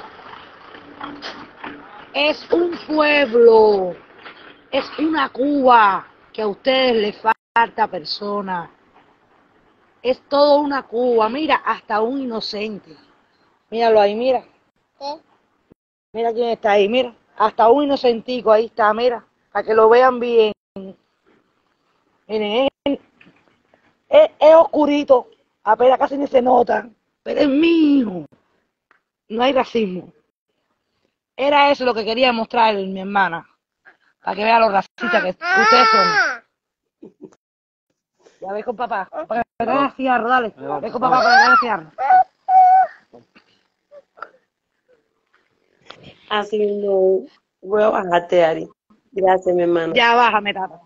Es un pueblo, es una Cuba que a ustedes les falta persona. Es todo una Cuba, mira, hasta un inocente. Míralo ahí, mira. ¿Qué? Mira quién está ahí, mira. Hasta un inocentico, ahí está, mira. Para que lo vean bien. Miren, es oscurito, apenas casi ni se nota, pero es mío. No hay racismo. Era eso lo que quería mostrar mi hermana, para que vean los racistas que ustedes son. Ya ves con papá, para que traiga el cigarro, dale. Ve con papá para que traiga el cigarro. Así no voy a bajarte, Ari. Gracias, mi hermana. Ya bájame, tata.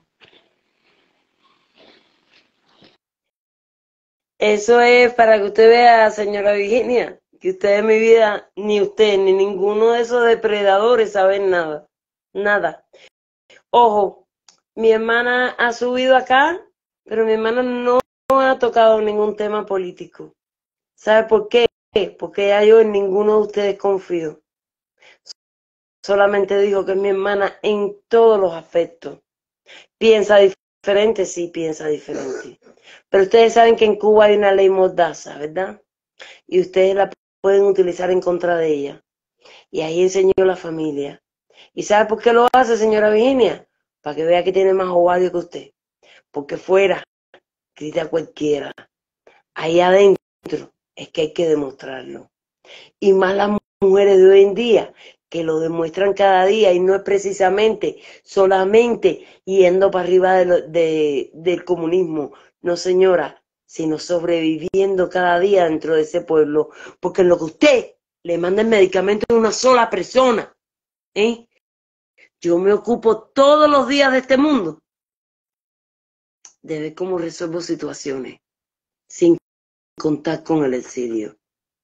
Eso es para que usted vea, señora Virginia, que usted en mi vida, ni usted, ni ninguno de esos depredadores saben nada. Nada. Ojo, mi hermana ha subido acá Pero mi hermana no ha tocado ningún tema político. ¿Sabe por qué? Porque ya yo en ninguno de ustedes confío. Solamente dijo que es mi hermana en todos los aspectos. ¿Piensa diferente? Sí, piensa diferente. Pero ustedes saben que en Cuba hay una ley mordaza, ¿verdad? Y ustedes la pueden utilizar en contra de ella. Y ahí enseñó la familia. ¿Y sabe por qué lo hace, señora Virginia? Para que vea que tiene más ovario que usted. Porque fuera, grita cualquiera. Ahí adentro es que hay que demostrarlo. Y más las mujeres de hoy en día, que lo demuestran cada día y no es precisamente solamente yendo para arriba del comunismo. No, señora, sino sobreviviendo cada día dentro de ese pueblo. Porque en lo que usted le manda el medicamento a una sola persona, ¿eh? Yo me ocupo todos los días de este mundo de ver cómo resuelvo situaciones sin contar con el exilio.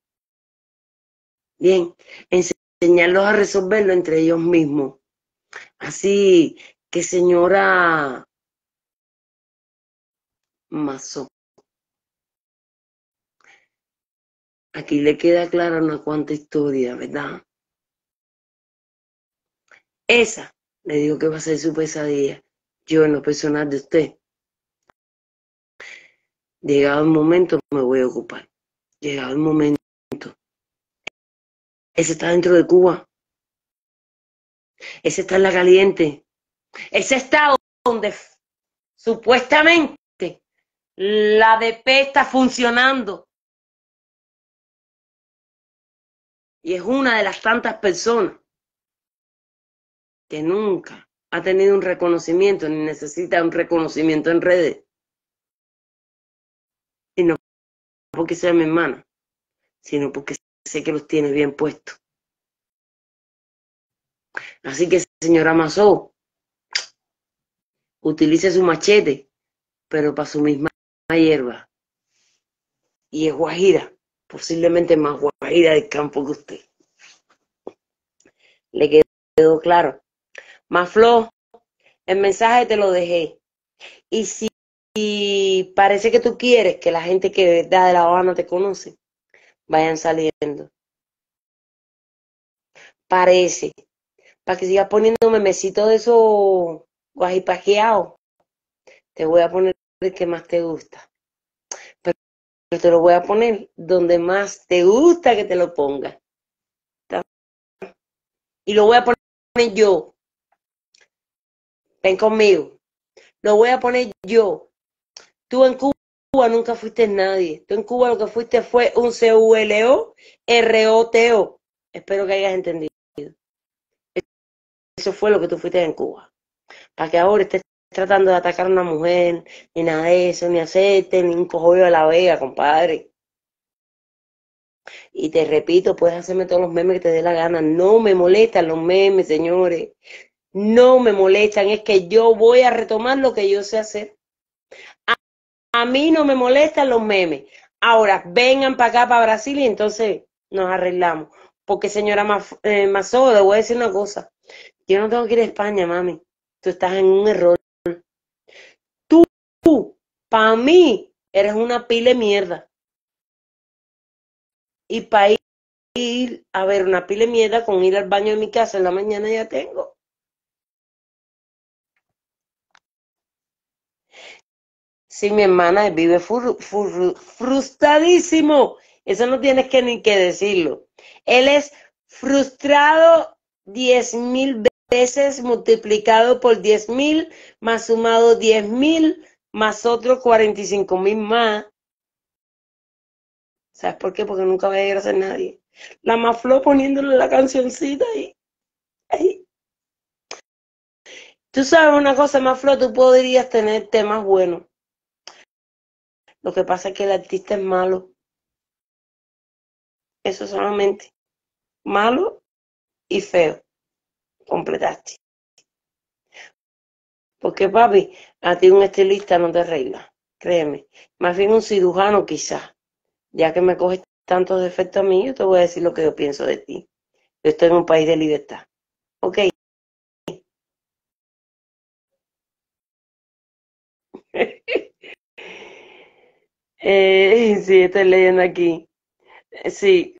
Bien, enseñarlos a resolverlo entre ellos mismos. Así que, señora Mazó, aquí le queda clara una cuanta historia, ¿verdad? Esa le digo que va a ser su pesadilla. Yo en lo personal de usted, llegado el momento me voy a ocupar. Llegado el momento. Ese está dentro de Cuba. Ese está en la caliente. Ese está donde supuestamente la DP está funcionando. Y es una de las tantas personas que nunca ha tenido un reconocimiento ni necesita un reconocimiento en redes. Y no porque sea mi hermana, sino porque sé que los tiene bien puestos. Así que, señora Mazó, utilice su machete, pero para su misma hierba. Y es guajira, posiblemente más guajira del campo que usted. ¿Le quedó claro? Mafló, el mensaje te lo dejé. Y si parece que tú quieres que la gente que de verdad de La Habana te conoce, vayan saliendo. Parece. Para que sigas poniéndome mesito de esos guajipajeados, te voy a poner el que más te gusta. Pero te lo voy a poner donde más te gusta que te lo ponga. Y lo voy a poner yo. Ven conmigo. Lo voy a poner yo. Tú en Cuba nunca fuiste nadie. Tú en Cuba lo que fuiste fue un CULO-ROTO. Espero que hayas entendido. Eso fue lo que tú fuiste en Cuba. Para que ahora estés tratando de atacar a una mujer, ni nada de eso, ni hacerte, ni un cojollo de la vega, compadre. Y te repito, puedes hacerme todos los memes que te dé la gana. No me molestan los memes, señores. No me molestan. Es que yo voy a retomar lo que yo sé hacer. A mí no me molestan los memes. Ahora, vengan para acá, para Brasil, y entonces nos arreglamos. Porque, señora Mazó, le voy a decir una cosa. Yo no tengo que ir a España, mami. Tú estás en un error. Tú, para mí, eres una pila de mierda. Y para ir a ver una pila de mierda con ir al baño de mi casa en la mañana ya tengo. Sí, mi hermana vive frustradísimo. Eso no tienes que ni que decirlo. Él es frustrado 10.000 veces multiplicado por 10.000 más sumado 10.000 más otros 45.000 más. ¿Sabes por qué? Porque nunca va a llegar a ser nadie. La Mafló poniéndole la cancioncita ahí. Ahí. Tú sabes una cosa, Mafló, tú podrías tener temas buenos. Lo que pasa es que el artista es malo. Eso solamente. Malo y feo. Completaste. Porque, papi, a ti un estilista no te arregla. Créeme. Más bien un cirujano quizás. Ya que me coges tantos defectos a mí, yo te voy a decir lo que yo pienso de ti. Yo estoy en un país de libertad. ¿Ok? Sí, estoy leyendo aquí. Sí,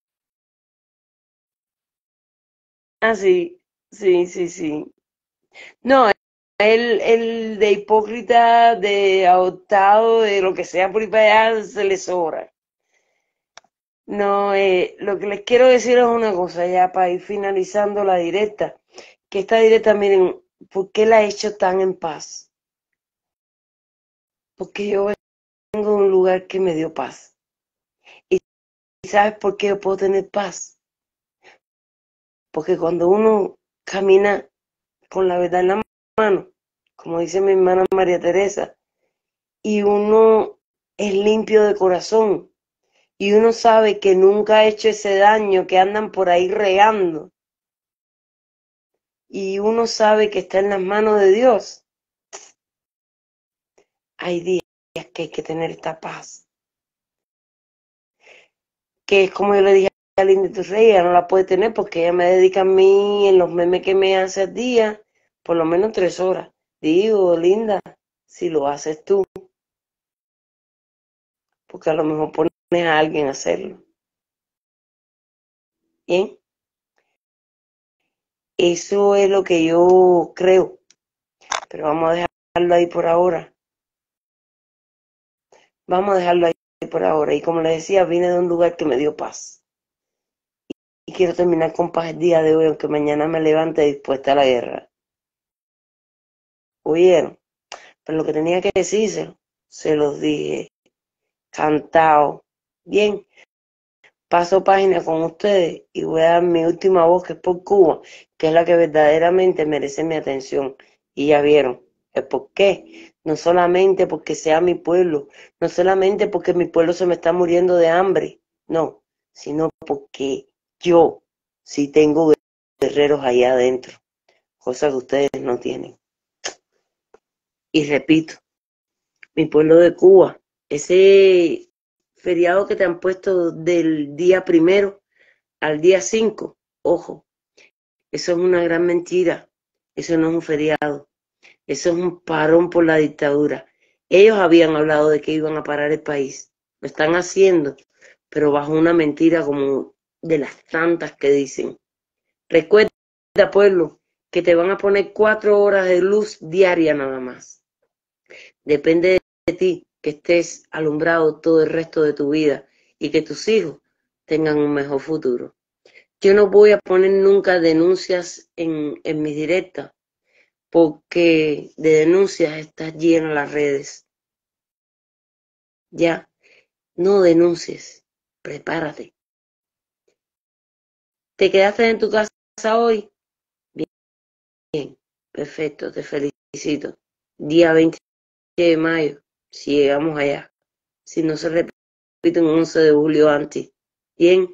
sí, sí, sí, sí. No, el de hipócrita, de adoptado, de lo que sea por ahí para allá, se le sobra. No, lo que les quiero decir es una cosa, ya para ir finalizando la directa, que esta directa, miren, ¿por qué la he hecho tan en paz? Porque yo vengo de un lugar que me dio paz. ¿Y sabes por qué yo puedo tener paz? Porque cuando uno camina con la verdad en la mano, como dice mi hermana María Teresa, y uno es limpio de corazón, y uno sabe que nunca ha hecho ese daño que andan por ahí regando, y uno sabe que está en las manos de Dios, hay días que hay que tener esta paz, que es como yo le dije a Linda Turrey, ella no la puede tener porque ella me dedica a mí en los memes que me hace al día, por lo menos 3 horas. Digo, Linda, si lo haces tú, porque a lo mejor pones a alguien a hacerlo. Bien, eso es lo que yo creo, pero vamos a dejarlo ahí por ahora. Vamos a dejarlo ahí por ahora. Y como les decía, vine de un lugar que me dio paz. Y quiero terminar con paz el día de hoy, aunque mañana me levante dispuesta a la guerra. ¿Oyeron? Pero lo que tenía que decirse, se los dije, cantado. Bien, paso página con ustedes y voy a dar mi última voz, que es por Cuba, que es la que verdaderamente merece mi atención. Y ya vieron el por qué. No solamente porque sea mi pueblo, no solamente porque mi pueblo se me está muriendo de hambre, no, sino porque yo sí tengo guerreros allá adentro, cosa que ustedes no tienen. Y repito, mi pueblo de Cuba, ese feriado que te han puesto del día 1 al día 5, ojo, eso es una gran mentira, eso no es un feriado, eso es un parón por la dictadura. Ellos habían hablado de que iban a parar el país, lo están haciendo, pero bajo una mentira como de las tantas que dicen. Recuerda, pueblo, que te van a poner 4 horas de luz diaria nada más. Depende de ti que estés alumbrado todo el resto de tu vida y que tus hijos tengan un mejor futuro. Yo no voy a poner nunca denuncias en mis directas, porque de denuncias están llenas las redes. Ya, no denuncies, prepárate. ¿Te quedaste en tu casa hoy? Bien, perfecto, te felicito. Día 20 de mayo, si llegamos allá. Si no se repite un 11 de julio antes. Bien,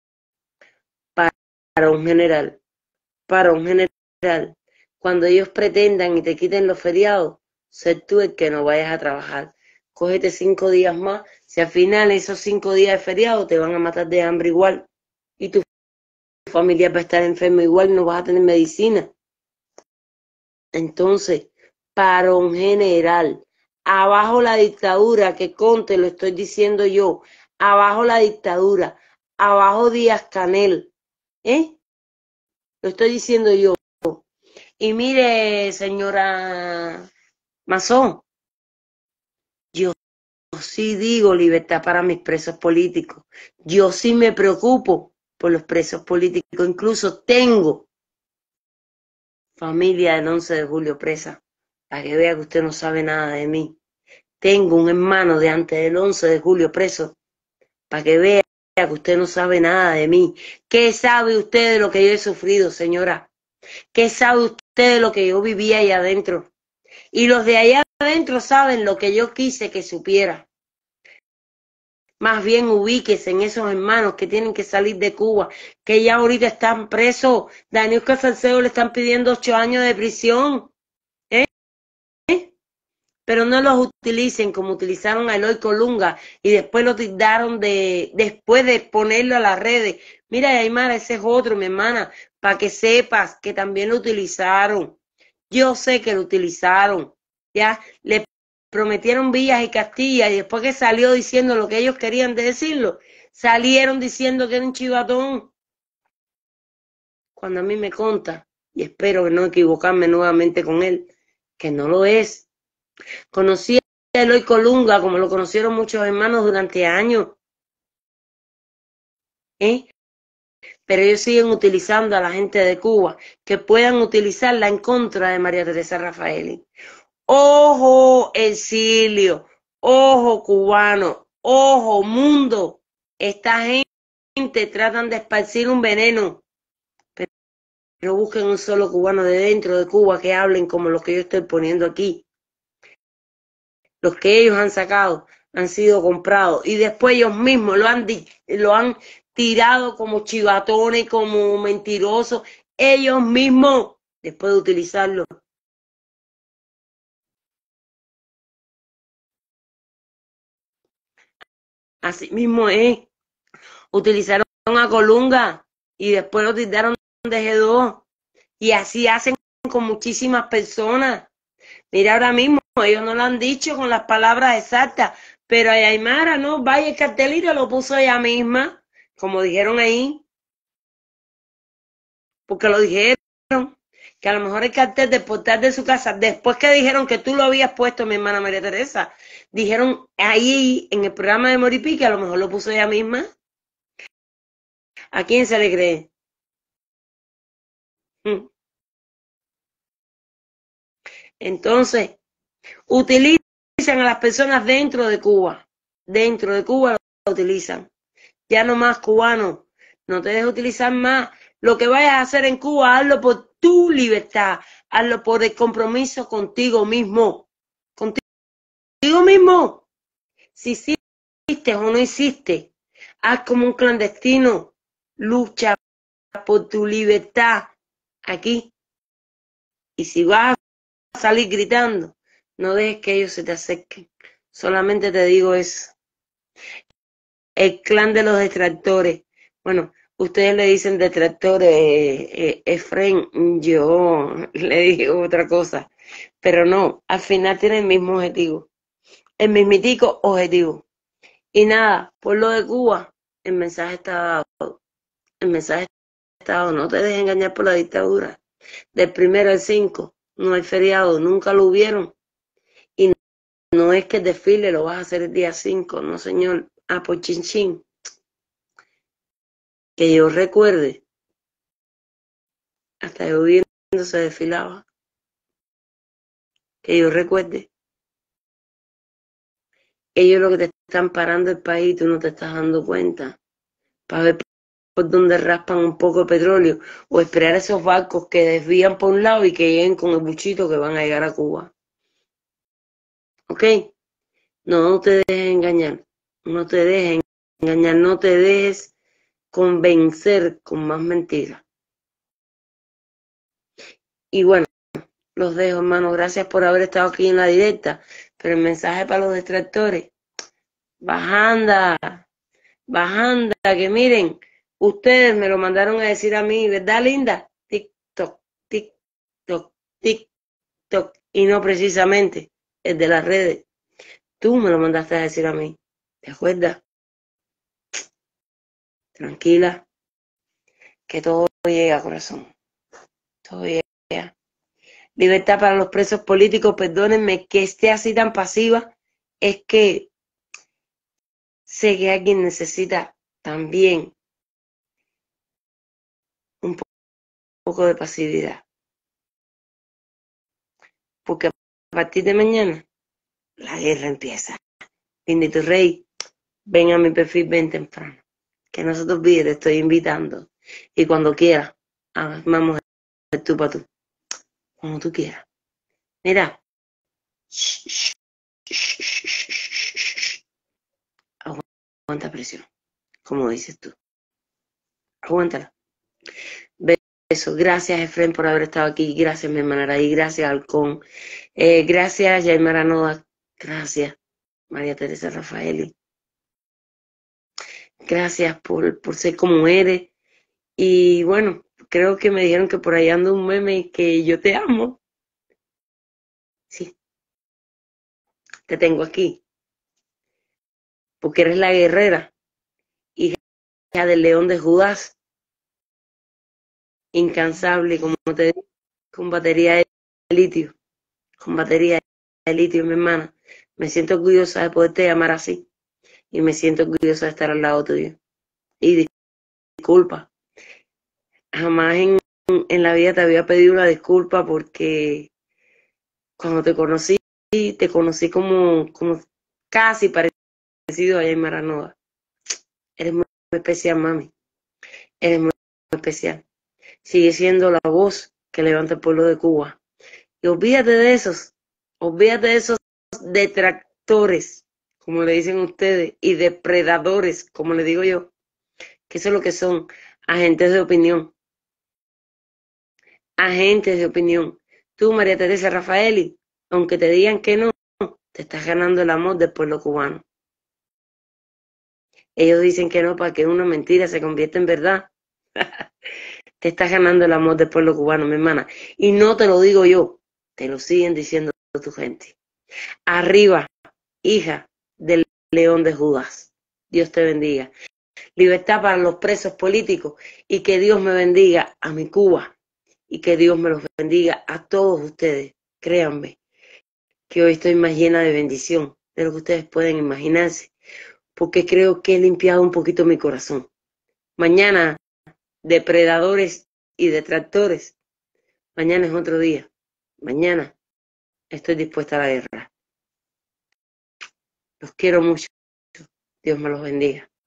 para un general, para un general. Cuando ellos pretendan y te quiten los feriados, sé tú el que no vayas a trabajar. Cógete 5 días más. Si al final esos 5 días de feriado te van a matar de hambre igual y tu familia va a estar enferma igual, no vas a tener medicina. Entonces, para un general, abajo la dictadura, que conte, lo estoy diciendo yo, abajo la dictadura, abajo Díaz Canel, ¿eh? Lo estoy diciendo yo. Y mire, señora Mazón, yo sí digo libertad para mis presos políticos. Yo sí me preocupo por los presos políticos. Incluso tengo familia del 11 de julio presa, para que vea que usted no sabe nada de mí. Tengo un hermano de antes del 11 de julio preso, para que vea que usted no sabe nada de mí. ¿Qué sabe usted de lo que yo he sufrido, señora? ¿Qué sabe usted de lo que yo vivía allá adentro? Y los de allá adentro saben lo que yo quise que supiera. Más bien ubíquese en esos hermanos que tienen que salir de Cuba, que ya ahorita están presos. Daniel Salcedo le están pidiendo 8 años de prisión. ¿Eh? Pero no los utilicen como utilizaron a Eloy Colunga y después lo tildaron después de ponerlo a las redes. Mira, Aymara, ese es otro, mi hermana, para que sepas que también lo utilizaron. Yo sé que lo utilizaron. Ya le prometieron villas y castillas y después que salió diciendo lo que ellos querían de decirlo, salieron diciendo que era un chivatón. Cuando a mí me conta, y espero que no equivocarme nuevamente con él, que no lo es. Conocí a Eloy Colunga como lo conocieron muchos hermanos durante años, ¿eh? Pero ellos siguen utilizando a la gente de Cuba, que puedan utilizarla en contra de María Teresa Rafaeli. Ojo, exilio, ojo, cubano, ojo, mundo. Esta gente tratan de esparcir un veneno, pero busquen un solo cubano de dentro de Cuba que hablen como los que yo estoy poniendo aquí. Los que ellos han sacado han sido comprados y después ellos mismos lo han tirado como chivatones, como mentirosos, ellos mismos, después de utilizarlo. Así mismo es, utilizaron a Colunga y después lo tiraron de G2 y así hacen con muchísimas personas. Mira, ahora mismo ellos no lo han dicho con las palabras exactas, pero a Aymara, ¿no? Vaya, el cartelito lo puso ella misma, como dijeron ahí, porque lo dijeron, que a lo mejor el cartel del portal de su casa, después que dijeron que tú lo habías puesto, mi hermana María Teresa, dijeron ahí en el programa de Moripi que a lo mejor lo puso ella misma. ¿A quién se le cree? Entonces, utilizan a las personas dentro de Cuba lo utilizan. Ya no más cubano, no te dejes utilizar más. Lo que vayas a hacer en Cuba, hazlo por tu libertad, hazlo por el compromiso contigo mismo. Contigo mismo. Si hiciste o no hiciste, haz como un clandestino, lucha por tu libertad aquí. Y si vas a salir gritando, no dejes que ellos se te acerquen. Solamente te digo eso. El clan de los detractores. Bueno, ustedes le dicen detractores, Efren, yo le digo otra cosa. Pero no, al final tiene el mismo objetivo. El mismitico objetivo. Y nada, por lo de Cuba, el mensaje está dado. El mensaje está dado. No te dejes engañar por la dictadura. Del 1 al 5 no hay feriado, nunca lo hubieron. Y no es que el desfile lo vas a hacer el día 5, no señor. Ah, por chin chin. Que yo recuerde, hasta el gobierno se desfilaba. Que yo recuerde. Ellos lo que te están parando el país, tú no te estás dando cuenta. Para ver por dónde raspan un poco de petróleo. O esperar esos barcos que desvían por un lado y que lleguen con el buchito que van a llegar a Cuba. ¿Ok? No te dejes engañar. No te dejes engañar. No te dejes convencer con más mentiras. Y bueno, los dejo, hermano. Gracias por haber estado aquí en la directa. Pero el mensaje para los detractores. Bajanda, que miren, ustedes me lo mandaron a decir a mí, ¿verdad, linda? TikTok, TikTok, TikTok. Y no precisamente el de las redes. Tú me lo mandaste a decir a mí. ¿Te acuerdas? Tranquila, que todo llega, corazón. Todo llega. Libertad para los presos políticos, perdónenme que esté así tan pasiva, es que sé que alguien necesita también un poco de pasividad. Porque a partir de mañana la guerra empieza. Bendito Rey, ven a mi perfil, ven temprano. Que no se te olvide, te estoy invitando. Y cuando quieras, vamos a tú para tú. Como tú quieras. Mira. Aguanta presión, como dices tú. Aguántala. Beso. Gracias, Efren, por haber estado aquí. Gracias, mi hermana Araí. Gracias, Halcón. Gracias, Yaimara Noda. Gracias, María Teresa Rafaeli. Gracias por ser como eres. Y bueno, creo que me dijeron que por ahí anda un meme que yo te amo. Sí. te tengo aquí, porque eres la guerrera, hija del león de Judas, incansable, como te digo, con batería de litio, con batería de litio, mi hermana. Me siento orgullosa de poderte llamar así y me siento orgullosa de estar al lado tuyo. Y disculpa, jamás en la vida te había pedido una disculpa porque cuando te conocí como casi parecido a Jaime Aranoa. Eres muy especial, mami. Eres muy especial. Sigue siendo la voz que levanta el pueblo de Cuba. Y olvídate de esos detractores, como le dicen ustedes, y depredadores, como le digo yo, que eso es lo que son, agentes de opinión. Agentes de opinión. Tú, María Teresa Rafaeli, aunque te digan que no, te estás ganando el amor del pueblo cubano. Ellos dicen que no para que una mentira se convierta en verdad. Te estás ganando el amor del pueblo cubano, mi hermana. Y no te lo digo yo, te lo siguen diciendo tu gente. Arriba, hija del león de Judas. Dios te bendiga. Libertad para los presos políticos y que Dios me bendiga a mi Cuba y que Dios me los bendiga a todos ustedes. Créanme que hoy estoy más llena de bendición de lo que ustedes pueden imaginarse, porque creo que he limpiado un poquito mi corazón. Mañana, depredadores y detractores, mañana es otro día. Mañana estoy dispuesta a la guerra. Los quiero mucho. Dios me los bendiga.